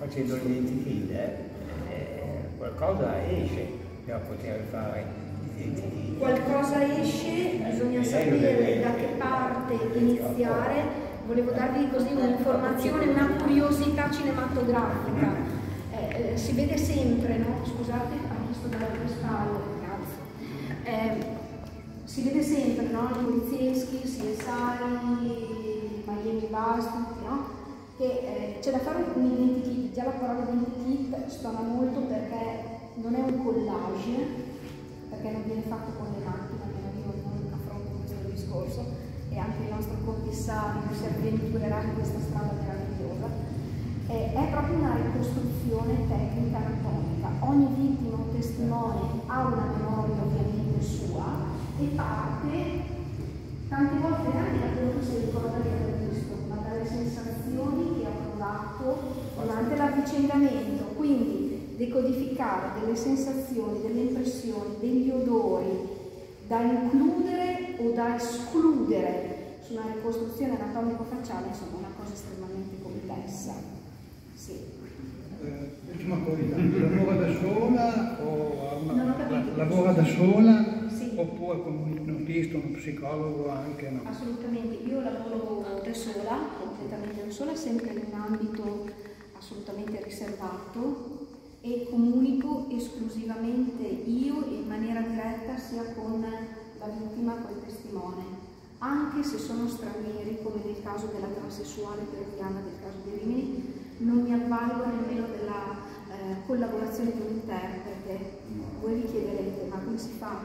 facendo l'identikit qualcosa esce per poter fare l'identikit. Qualcosa esce, bisogna sapere da che parte iniziare. Volevo darvi così un'informazione, una curiosità cinematografica. Si vede sempre, no? Scusate, anche sto dalle spalle, grazie. Si vede sempre, no? I polizieschi, CSI, Miami Vice, tutti, no? Che c'è da fare un identikit. Già la parola identikit stona molto perché non è un collage, perché non viene fatto con le macchine, almeno io non affronto questo discorso, e anche il nostro commissario si avventurerà in questa strada meravigliosa. È proprio una ricostruzione tecnica anatomica. Ogni vittima o testimone ha una memoria ovviamente sua e parte tante volte anche da quello che si ricorda di aver visto, ma dalle sensazioni che ha provato durante l'avvicendamento. Quindi decodificare delle sensazioni, delle impressioni, degli odori da includere o da escludere su una ricostruzione anatomico-facciale, insomma, è una cosa estremamente complessa. Sì. Ultima cosa, lavora da sola o Non ho capito. lavora da sola? Sì. Oppure con un ipnotista, uno psicologo anche, no? Assolutamente, io lavoro da sola, completamente da sola, sempre in un ambito assolutamente riservato e comunico esclusivamente io in maniera diretta sia con la vittima che col testimone, anche se sono stranieri, come nel caso della transessuale peruviana del caso di Rimini. Non mi avvalgo nemmeno della collaborazione di un interprete. Voi vi chiederete, ma come si fa?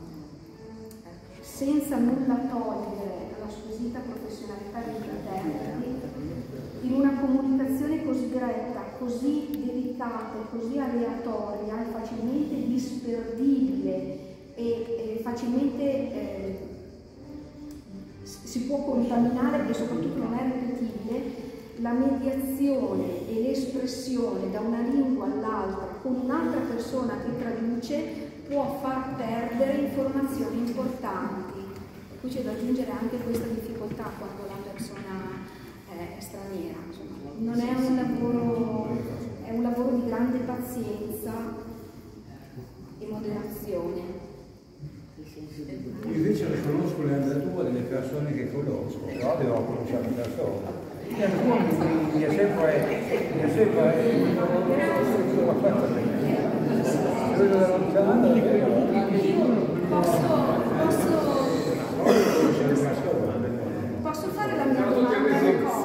Senza nulla togliere alla squisita professionalità degli interpreti, in una comunicazione così diretta, così delicata e così aleatoria e facilmente disperdibile e facilmente si può contaminare e soprattutto non è ripetibile, la mediazione e l'espressione da una lingua all'altra con un'altra persona che traduce può far perdere informazioni importanti. E qui c'è da aggiungere anche questa difficoltà quando la persona è straniera. Insomma, non è un lavoro, è un lavoro di grande pazienza e moderazione. Io invece riconosco le andature delle persone che conosco, però devo conoscere la persona. Mi ha sempre Posso fare la mia domanda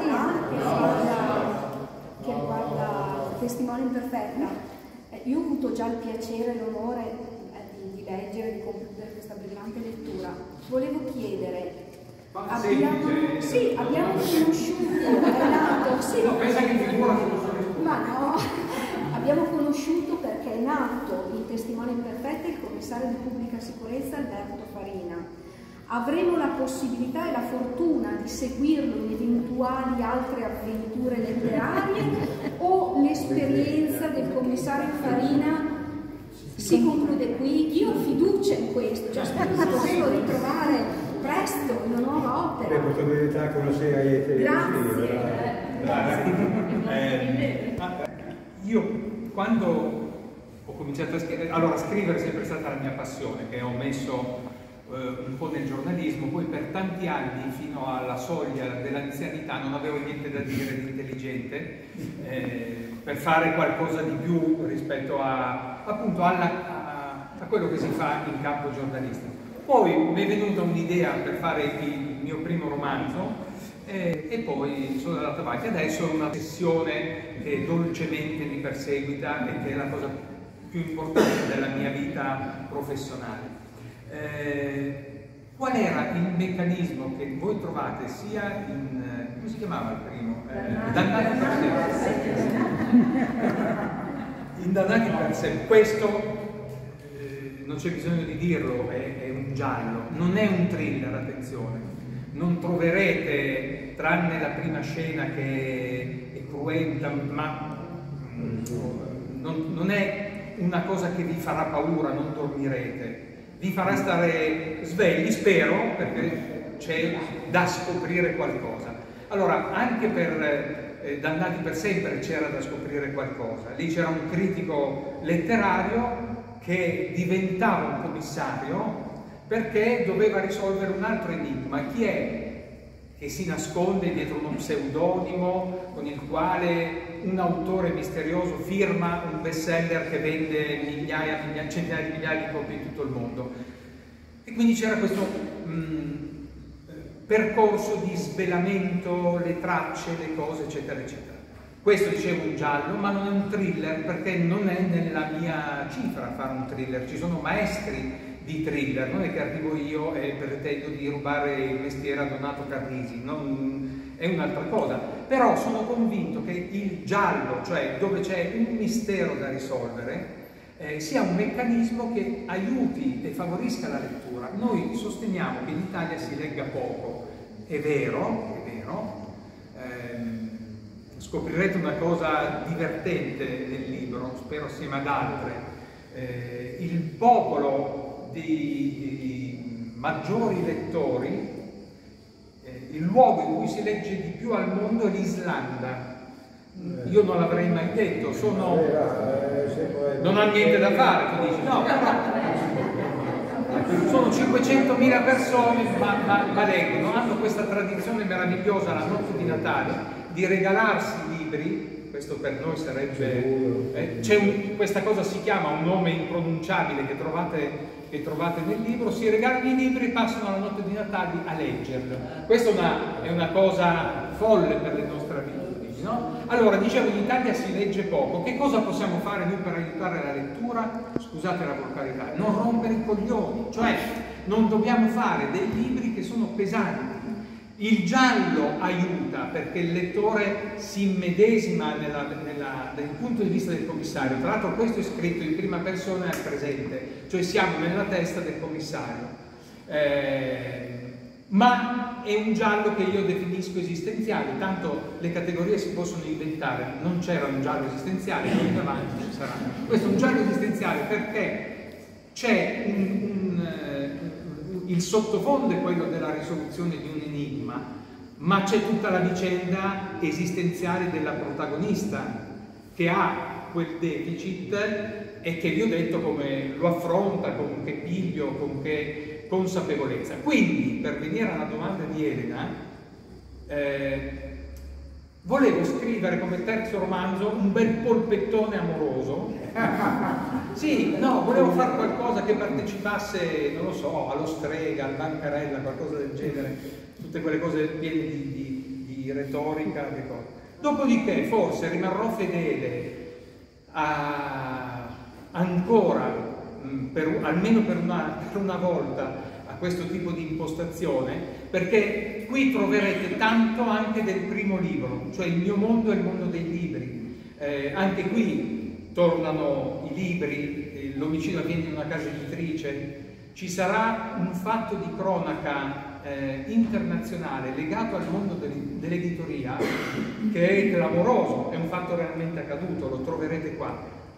che riguarda Testimone imperfetta? Io ho avuto già il piacere e l'onore di leggere e di concludere questa brillante lettura. Volevo chiedere, abbiamo conosciuto, è nato, sì, no, pensa che figura ma no, abbiamo conosciuto perché è nato il Testimone imperfetto il commissario di pubblica sicurezza Alberto Farina. Avremo la possibilità e la fortuna di seguirlo in eventuali altre avventure letterarie o l'esperienza del commissario Farina si conclude qui? Io ho fiducia in questo, cioè spero di poterlo ritrovare presto in una nuova opera. le possibilità con la serie televisiva. Grazie. Io quando ho cominciato a scrivere, allora scrivere è sempre stata la mia passione, che ho messo un po' nel giornalismo, poi per tanti anni fino alla soglia dell'anzianità non avevo niente da dire di intelligente per fare qualcosa di più rispetto appunto a quello che si fa in campo giornalistico. Poi mi è venuta un'idea per fare il mio primo romanzo e poi sono andato avanti. Adesso è una sessione che dolcemente mi perseguita e che è la cosa più importante della mia vita professionale. Qual era il meccanismo che voi trovate sia in... come si chiamava il primo? Dannati per sé. In Dannati per sé. Questo, non c'è bisogno di dirlo, è un giallo, non è un thriller, attenzione. Non troverete, tranne la prima scena che è cruenta, ma non è una cosa che vi farà paura, non dormirete. Vi farà stare svegli, spero, perché c'è da scoprire qualcosa. Allora, anche per Dannati per sempre c'era da scoprire qualcosa. Lì c'era un critico letterario che diventava un commissario perché doveva risolvere un altro enigma. Chi è che si nasconde dietro uno pseudonimo con il quale un autore misterioso firma un bestseller che vende centinaia di migliaia di copie in tutto il mondo? E quindi c'era questo percorso di svelamento, le tracce, le cose, eccetera, eccetera. Questo dicevo un giallo, ma non è un thriller perché non è nella mia cifra fare un thriller. Ci sono maestri di thriller, non è che arrivo io e pretendo di rubare il mestiere a Donato Carrisi, è un'altra cosa. Però sono convinto che il giallo, cioè dove c'è un mistero da risolvere, sia un meccanismo che aiuti e favorisca la lettura. Noi sosteniamo che in Italia si legga poco, è vero, scoprirete una cosa divertente nel libro, spero assieme ad altre. Il popolo di maggiori lettori, il luogo in cui si legge di più al mondo è l'Islanda. Io non l'avrei mai detto, non ha niente da fare, tu dici, no, sono 500.000 persone, ma leggono, hanno questa tradizione meravigliosa la notte di Natale di regalarsi libri. Questo per noi sarebbe, questa cosa si chiama un nome impronunciabile che trovate nel libro, si regalano i libri e passano la notte di Natale a leggerlo. Questa è una cosa folle per le nostre abitudini, no? Allora, dicevo, in Italia si legge poco. Che cosa possiamo fare noi per aiutare la lettura? Scusate la volgarità, non rompere i coglioni, cioè non dobbiamo fare dei libri che sono pesanti. Il giallo aiuta perché il lettore si immedesima dal punto di vista del commissario. Tra l'altro questo è scritto in prima persona al presente, cioè siamo nella testa del commissario. Ma è un giallo che io definisco esistenziale, tanto le categorie si possono inventare. Non c'era un giallo esistenziale, più in avanti ci sarà. Questo è un giallo esistenziale perché c'è il sottofondo è quello della risoluzione di un enigma, ma c'è tutta la vicenda esistenziale della protagonista che ha quel deficit e che vi ho detto come lo affronta, con che piglio, con che consapevolezza. Quindi, per venire alla domanda di Elena, volevo scrivere come terzo romanzo un bel polpettone amoroso. Sì, no, volevo fare qualcosa che partecipasse, non lo so, allo Strega, al Bancarella, qualcosa del genere, tutte quelle cose piene di retorica. Dopodiché forse rimarrò fedele ancora, almeno per una volta, a questo tipo di impostazione, perché qui troverete tanto anche del primo libro, cioè il mio mondo è il mondo dei libri. Anche qui tornano i libri, l'omicidio avviene in una casa editrice, ci sarà un fatto di cronaca internazionale legato al mondo dell'editoria che è clamoroso, è un fatto realmente accaduto, lo troverete qua.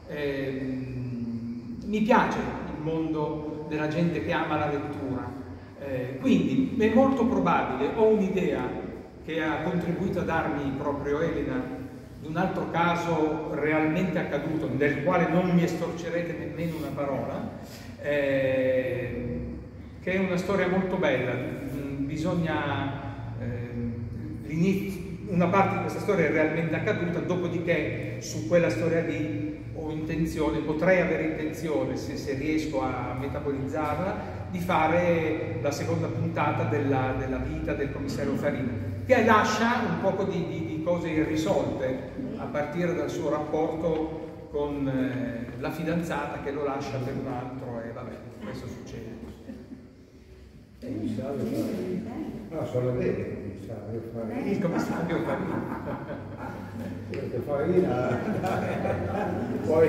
Mi piace il mondo della gente che ama la lettura, quindi è molto probabile, ho un'idea che ha contribuito a darmi proprio Elena, di un altro caso realmente accaduto, del quale non mi estorcerete nemmeno una parola, che è una storia molto bella. Una parte di questa storia è realmente accaduta, dopodiché su quella storia lì potrei avere intenzione, se riesco a metabolizzarla, di fare la seconda puntata della vita del commissario Farina, che lascia un poco di cose irrisolte, a partire dal suo rapporto con la fidanzata che lo lascia per un altro e vabbè, questo succede. No, solo lei che commissario Farina. Il commissario Farina. Perché Farina poi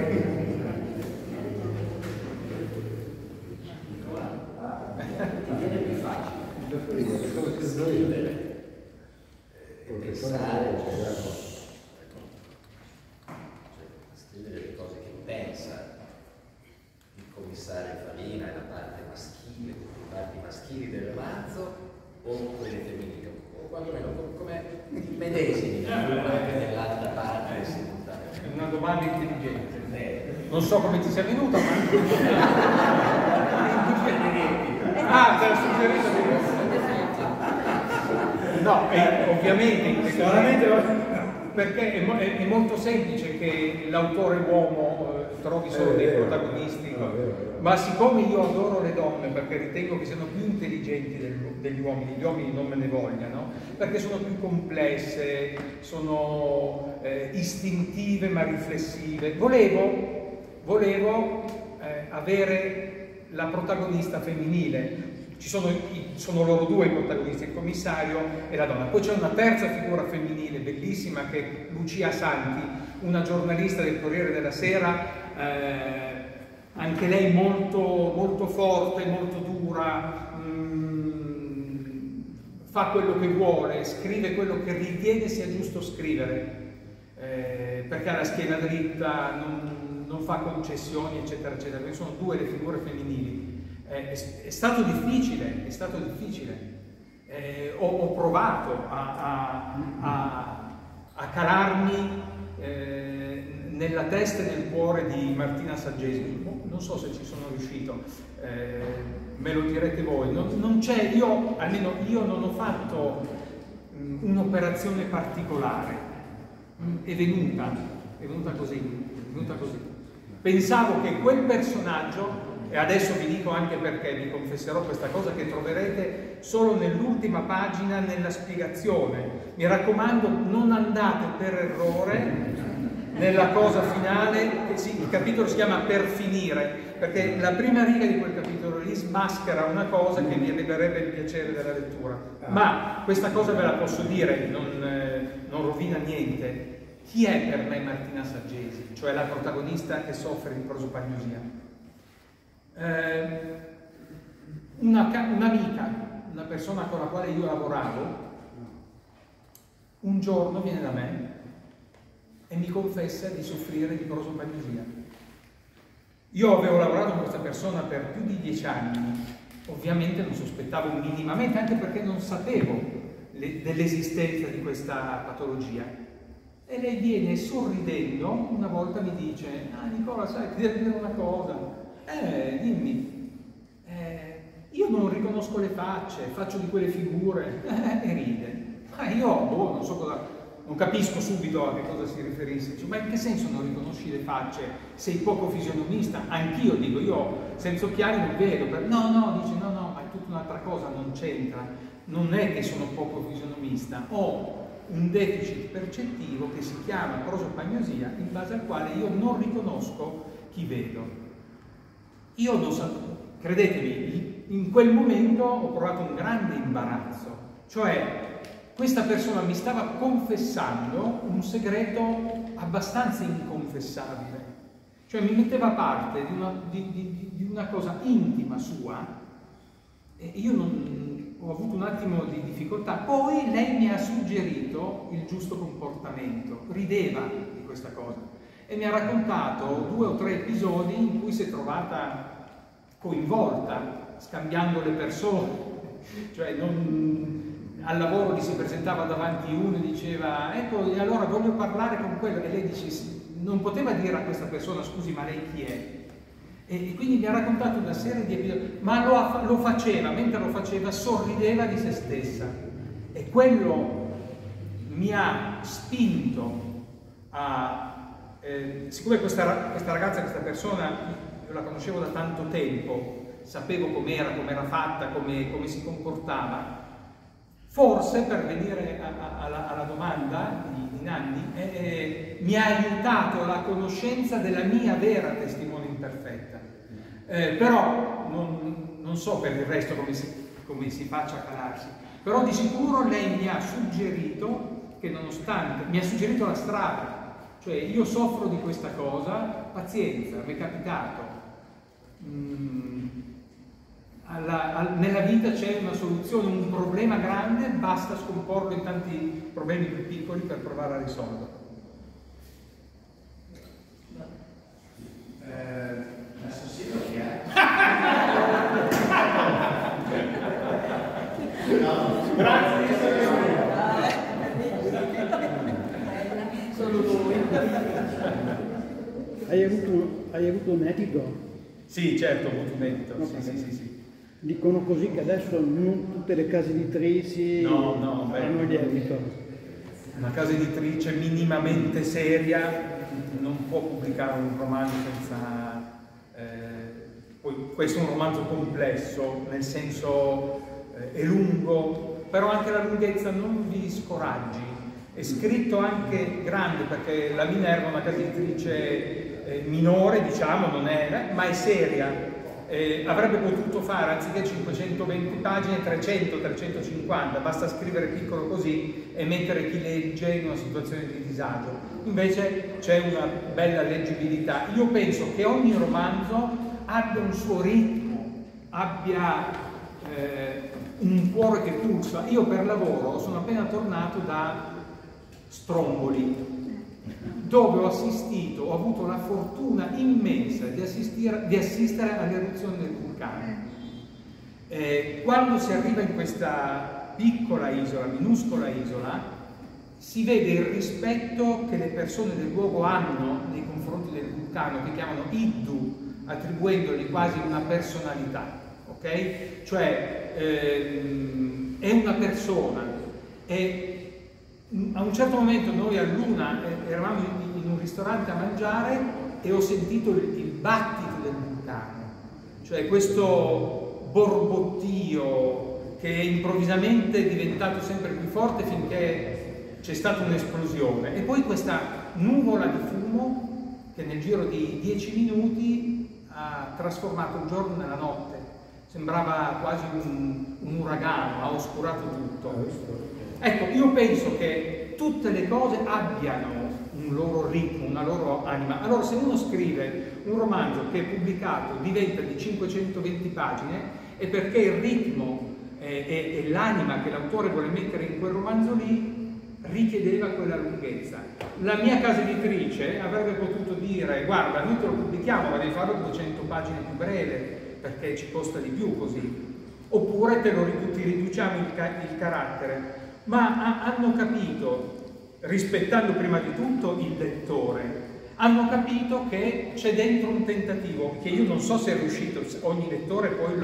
viene più facile scrivere le cose che pensa il commissario Farina è la parte maschile, le parti maschili del romanzo o quelle femminili, o quantomeno come sì, anche nell'altra parte è seduta. È una domanda intelligente. Non so come ti sia venuta, ma... Ah, te l'ho suggerito. No, ovviamente, perché è molto semplice che l'autore uomo trovi solo dei protagonisti, ma siccome io adoro le donne perché ritengo che siano più intelligenti degli uomini, gli uomini non me ne vogliano, perché sono più complesse, sono istintive ma riflessive, volevo avere la protagonista femminile. Sono loro due i protagonisti, il commissario e la donna. Poi c'è una terza figura femminile bellissima che è Lucia Santi, una giornalista del Corriere della Sera, anche lei molto, molto forte, molto dura, fa quello che vuole, scrive quello che ritiene sia giusto scrivere, perché ha la schiena dritta, non fa concessioni, eccetera, eccetera. Queste sono due le figure femminili. È stato difficile. Ho provato a calarmi nella testa e nel cuore di Martina Saggesi. Non so se ci sono riuscito, me lo direte voi. Non c'è, almeno io non ho fatto un'operazione particolare, è venuta così. Pensavo che quel personaggio, e adesso vi dico anche perché, vi confesserò questa cosa che troverete solo nell'ultima pagina nella spiegazione. Mi raccomando, non andate per errore nella cosa finale, il capitolo si chiama Per finire, perché la prima riga di quel capitolo lì smaschera una cosa che vi riverebbe il piacere della lettura. Ma questa cosa ve la posso dire, non rovina niente. Chi è per me Martina Saggesi, cioè la protagonista che soffre di prosopagnosia? Un'amica, una persona con la quale io lavoravo, un giorno viene da me e mi confessa di soffrire di prosopagnosia. Io avevo lavorato con questa persona per più di 10 anni, ovviamente non sospettavo minimamente, anche perché non sapevo dell'esistenza di questa patologia. E lei viene sorridendo, una volta mi dice: ah Nicola, sai, ti devo dire una cosa. Dimmi, io non riconosco le facce, faccio di quelle figure, e ride. Ma io, non so cosa, non capisco subito a che cosa si riferisse. Dice, ma in che senso non riconosci le facce? Sei poco fisionomista? Anch'io dico, io senza occhiali non vedo. No, dice, no, ma è tutta un'altra cosa, non c'entra. Non è che sono poco fisionomista, ho un deficit percettivo che si chiama prosopagnosia, in base al quale io non riconosco chi vedo. Io non sapevo, credetemi, in quel momento ho provato un grande imbarazzo, cioè questa persona mi stava confessando un segreto abbastanza inconfessabile, cioè mi metteva a parte di una cosa intima sua e io ho avuto un attimo di difficoltà. Poi lei mi ha suggerito il giusto comportamento, rideva di questa cosa e mi ha raccontato 2 o 3 episodi in cui si è trovata coinvolta, scambiando le persone, cioè al lavoro gli si presentava davanti uno e diceva ecco, e allora voglio parlare con quello, e lei dice non poteva dire a questa persona scusi ma lei chi è? E quindi mi ha raccontato una serie di episodi, ma lo faceva, mentre lo faceva sorrideva di se stessa, e quello mi ha spinto a siccome questa ragazza, questa persona, io la conoscevo da tanto tempo, sapevo com'era fatta, come si comportava, forse, per venire alla domanda di Nanni, mi ha aiutato la conoscenza della mia vera testimone imperfetta. Però non so per il resto come si faccia a calarsi, però di sicuro lei mi ha suggerito che nonostante, mi ha suggerito la strada. Cioè io soffro di questa cosa, pazienza, mi è capitato. Nella vita c'è una soluzione, un problema grande, basta scomporlo in tanti problemi più piccoli per provare a risolverlo. L'assassino chi è? Grazie. Hai avuto un edito? Sì, certo, ho avuto un edito. No, Sì. Dicono così che adesso non tutte le case editrici hanno gli edito. Una casa editrice minimamente seria non può pubblicare un romanzo senza... poi questo è un romanzo complesso, nel senso è lungo, però anche la lunghezza non vi scoraggi. È scritto anche grande, perché la Minerva è una casa editrice minore, diciamo, non è, ma è seria. Avrebbe potuto fare, anziché 520 pagine, 300-350, basta scrivere piccolo così e mettere chi legge in una situazione di disagio. Invece c'è una bella leggibilità. Io penso che ogni romanzo abbia un suo ritmo, abbia un cuore che pulsa. Io per lavoro sono appena tornato da Stromboli, dove ho avuto la fortuna immensa di assistere all'eruzione del vulcano. Quando si arriva in questa piccola isola, minuscola isola, si vede il rispetto che le persone del luogo hanno nei confronti del vulcano, che chiamano Iddu, attribuendogli quasi una personalità, ok? Cioè è una persona. A un certo momento noi a Luna eravamo in un ristorante a mangiare e ho sentito il battito del vulcano, cioè questo borbottio che improvvisamente è diventato sempre più forte finché c'è stata un'esplosione, e poi questa nuvola di fumo che nel giro di 10 minuti ha trasformato il giorno nella notte. Sembrava quasi un uragano, ha oscurato tutto. Ecco, io penso che tutte le cose abbiano un loro ritmo, una loro anima. Allora, se uno scrive un romanzo che è pubblicato diventa di 520 pagine, è perché il ritmo e l'anima che l'autore vuole mettere in quel romanzo lì richiedeva quella lunghezza. La mia casa editrice avrebbe potuto dire: guarda, noi te lo pubblichiamo, ma devi farlo 200 pagine più breve, perché ci costa di più così. Oppure ti riduciamo il carattere. Ma hanno capito, rispettando prima di tutto il lettore, hanno capito che c'è dentro un tentativo, che io non so se è riuscito, ogni lettore poi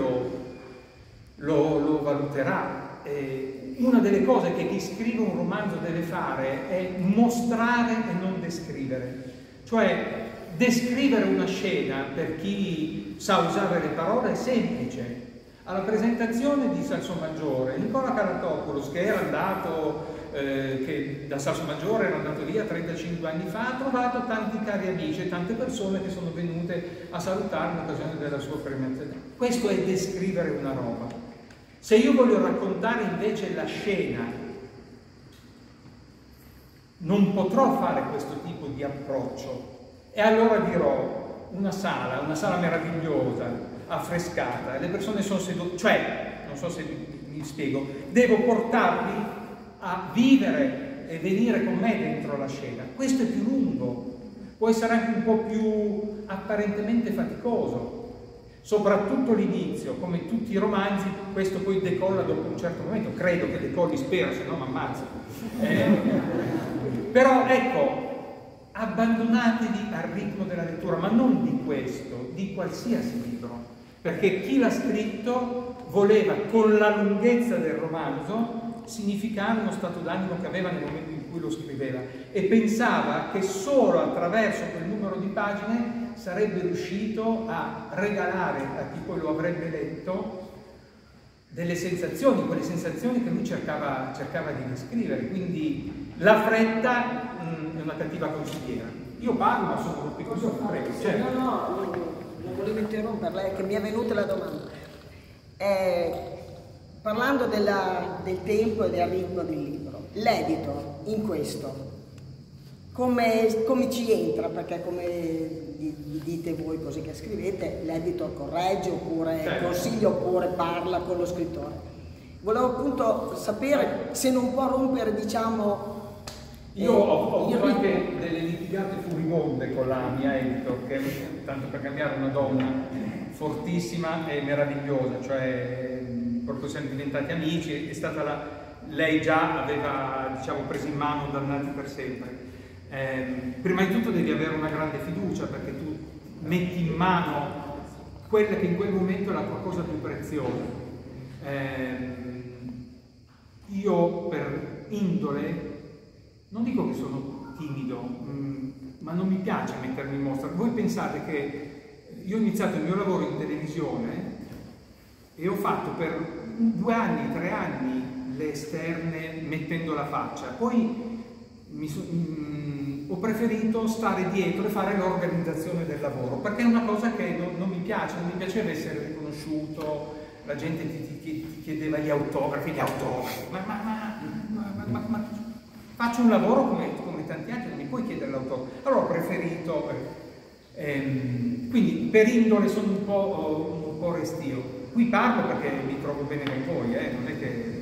lo valuterà. Una delle cose che chi scrive un romanzo deve fare è mostrare e non descrivere. Cioè, descrivere una scena, per chi sa usare le parole, è semplice. Alla presentazione di Salsomaggiore, Nicola Caratopoulos, che era andato che da Salsomaggiore era andato via 35 anni fa, ha trovato tanti cari amici e tante persone che sono venute a salutarlo in occasione della sua premiazione. Questo è descrivere una roba. Se io voglio raccontare invece la scena, non potrò fare questo tipo di approccio, e allora dirò una sala meravigliosa, affrescata, le persone sono sedute, cioè, non so se mi spiego, devo portarli a vivere e venire con me dentro la scena. Questo è più lungo, può essere anche un po' più apparentemente faticoso, soprattutto l'inizio, come tutti i romanzi. Questo poi decolla dopo un certo momento, credo che decolli, spero, se no mi ammazzo. Però ecco, abbandonatevi al ritmo della lettura, ma non di questo, di qualsiasi libro, perché chi l'ha scritto voleva, con la lunghezza del romanzo, significare uno stato d'animo che aveva nel momento in cui lo scriveva, e pensava che solo attraverso quel numero di pagine sarebbe riuscito a regalare a chi poi lo avrebbe letto delle sensazioni, quelle sensazioni che lui cercava di descrivere. Quindi la fretta è una cattiva consigliera. Io parlo, ma sono tutti così, prego. Certo. No, non volevo interromperla, è che mi è venuta la domanda. Parlando del tempo e del ritmo del libro, l'edito in questo, come ci entra? Perché come dite voi così che scrivete, l'edito corregge oppure consiglia oppure parla con lo scrittore. Volevo appunto sapere se non può rompere, diciamo... Io ho avuto anche delle litigate furibonde con la mia edito, che tanto per cambiare, una donna fortissima e meravigliosa, cioè proprio siamo diventati amici, è stata lei già aveva, diciamo, preso in mano Dannati per sempre. Prima di tutto devi avere una grande fiducia, perché tu metti in mano quella che in quel momento è la tua cosa più preziosa. Io per indole, non dico che sono timido, ma non mi piace mettermi in mostra. Voi pensate che io ho iniziato il mio lavoro in televisione e ho fatto per 2 anni, 3 anni le esterne mettendo la faccia, poi ho preferito stare dietro e fare l'organizzazione del lavoro, perché è una cosa che non mi piace, non mi piaceva essere riconosciuto, la gente ti chiedeva gli autografi, ma faccio un lavoro come tanti altri, non mi puoi chiedere l'autografo. Allora ho preferito, quindi per indole sono un po' restio. Qui parlo perché mi trovo bene con voi, non è che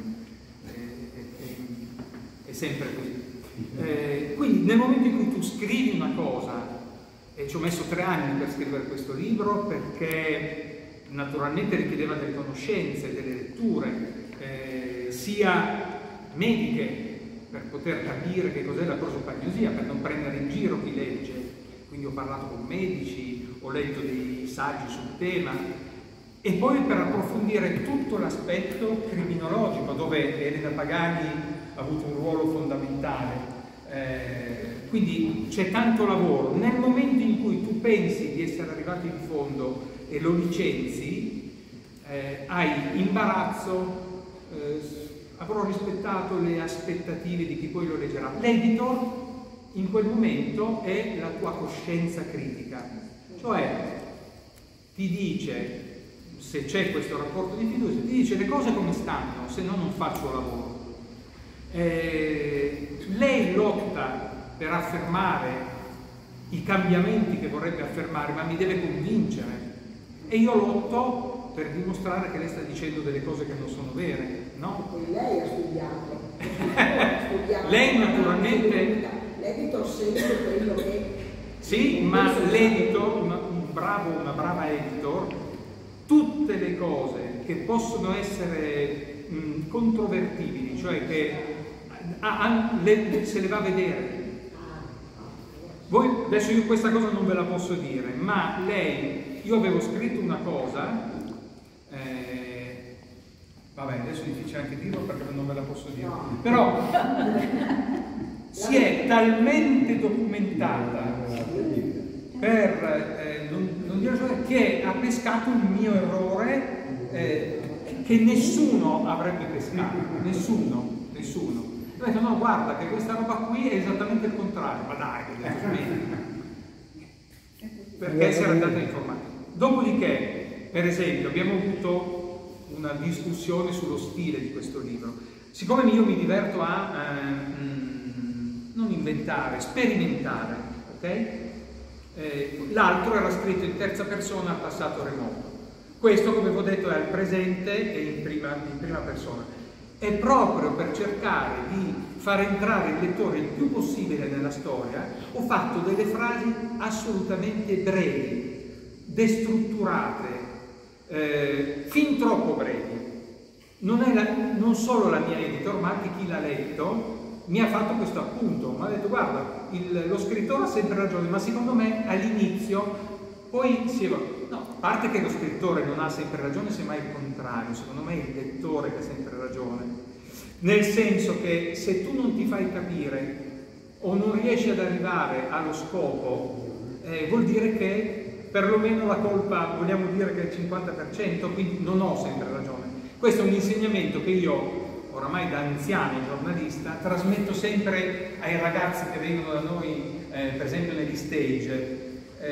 è sempre così. Quindi nel momento in cui tu scrivi una cosa, e ci ho messo 3 anni per scrivere questo libro, perché naturalmente richiedeva delle conoscenze, delle letture, sia mediche, per poter capire che cos'è la prosopagnosia, per non prendere in giro chi legge. Quindi ho parlato con medici, ho letto dei saggi sul tema, e poi per approfondire tutto l'aspetto criminologico, dove Elena Pagani ha avuto un ruolo fondamentale. Quindi c'è tanto lavoro. Nel momento in cui tu pensi di essere arrivato in fondo e lo licenzi, hai imbarazzo, avrò rispettato le aspettative di chi poi lo leggerà. L'editor in quel momento è la tua coscienza critica, cioè ti dice, se c'è questo rapporto di fiducia, ti dice le cose come stanno, se no non faccio lavoro. Lei lotta per affermare i cambiamenti che vorrebbe affermare, ma mi deve convincere, e io lotto per dimostrare che lei sta dicendo delle cose che non sono vere, no? Poi lei ha studiato. Lei naturalmente... L'editor segue quello che... Sì, ma l'editor, una brava editor, tutte le cose che possono essere controvertibili, cioè che se le va a vedere. Voi, adesso io questa cosa non ve la posso dire, ma lei, io avevo scritto una cosa, vabbè, adesso è difficile anche dirlo perché non ve la posso dire, però si è talmente documentata per non dire che ha pescato il mio errore che nessuno avrebbe pescato, nessuno. Ho detto no, guarda che questa roba qui è esattamente il contrario, ma dai, perché si era andata informata. Dopodiché, per esempio, abbiamo avuto una discussione sullo stile di questo libro. Siccome io mi diverto a non inventare, sperimentare, ok? L'altro era scritto in terza persona a passato remoto. Questo, come vi ho detto, è al presente e in prima persona. È proprio per cercare di far entrare il lettore il più possibile nella storia, ho fatto delle frasi assolutamente brevi, destrutturate, fin troppo brevi. Non solo la mia editor, ma anche chi l'ha letto mi ha fatto questo appunto, mi ha detto guarda, lo scrittore ha sempre ragione, ma secondo me all'inizio poi si evolve. No, a parte che lo scrittore non ha sempre ragione, semmai il contrario, secondo me è il lettore che ha sempre ragione, nel senso che se tu non ti fai capire o non riesci ad arrivare allo scopo, vuol dire che perlomeno la colpa, vogliamo dire che è il 50%, quindi non ho sempre ragione. Questo è un insegnamento che io, oramai da anziano giornalista, trasmetto sempre ai ragazzi che vengono da noi, per esempio negli stage.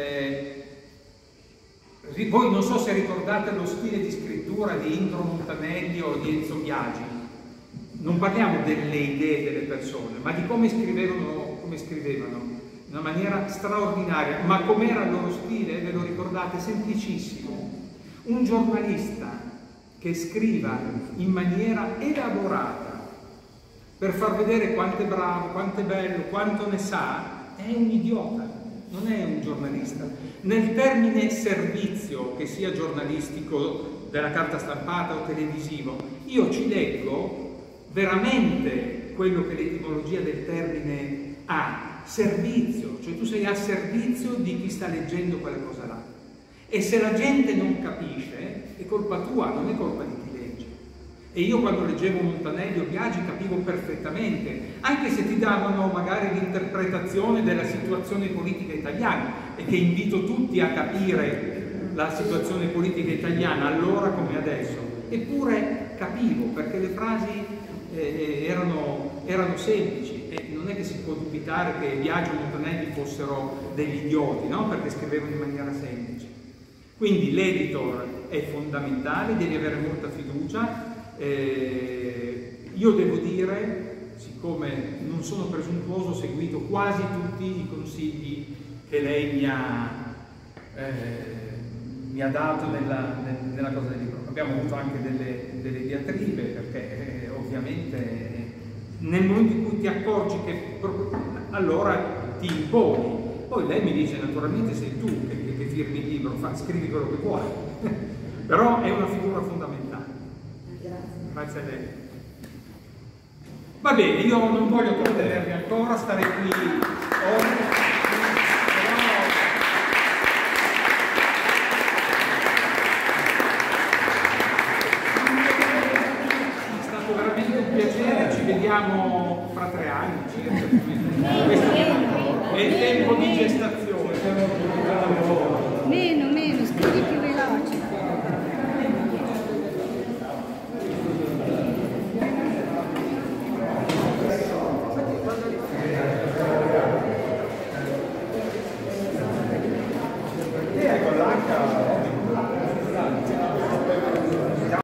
Voi non so se ricordate lo stile di scrittura di Indro Montanelli o di Enzo Biagi. Non parliamo delle idee delle persone, ma di come scrivevano in una maniera straordinaria. Ma com'era il loro stile? Ve lo ricordate? Semplicissimo. Un giornalista che scriva in maniera elaborata per far vedere quanto è bravo, quanto è bello, quanto ne sa, è un idiota, non è un giornalista. Nel termine servizio, che sia giornalistico della carta stampata o televisivo, io ci leggo veramente quello che l'etimologia del termine ha, servizio, cioè tu sei a servizio di chi sta leggendo quella cosa là. E se la gente non capisce, è colpa tua, non è colpa di chi legge. E io quando leggevo Montanelli o Biagi capivo perfettamente, anche se ti davano magari l'interpretazione della situazione politica italiana, e che invito tutti a capire la situazione politica italiana allora come adesso, eppure capivo, perché le frasi erano semplici, e non è che si può dubitare che Biagi o Montanelli fossero degli idioti, no? Perché scrivevano in maniera semplice. Quindi l'editor è fondamentale, devi avere molta fiducia. Io devo dire, siccome non sono presuntuoso, ho seguito quasi tutti i consigli che lei mi ha dato nella cosa del libro. Abbiamo avuto anche delle diatribe, perché ovviamente nel momento in cui ti accorgi che allora ti imponi. Poi lei mi dice, naturalmente sei tu che firmi il libro, scrivi quello che vuoi, però è una figura fondamentale. Grazie a lei. Va bene, io non voglio trattenervi ancora, stare qui ore. Ci vediamo fra 3 anni circa. Questo è il tempo di gestazione.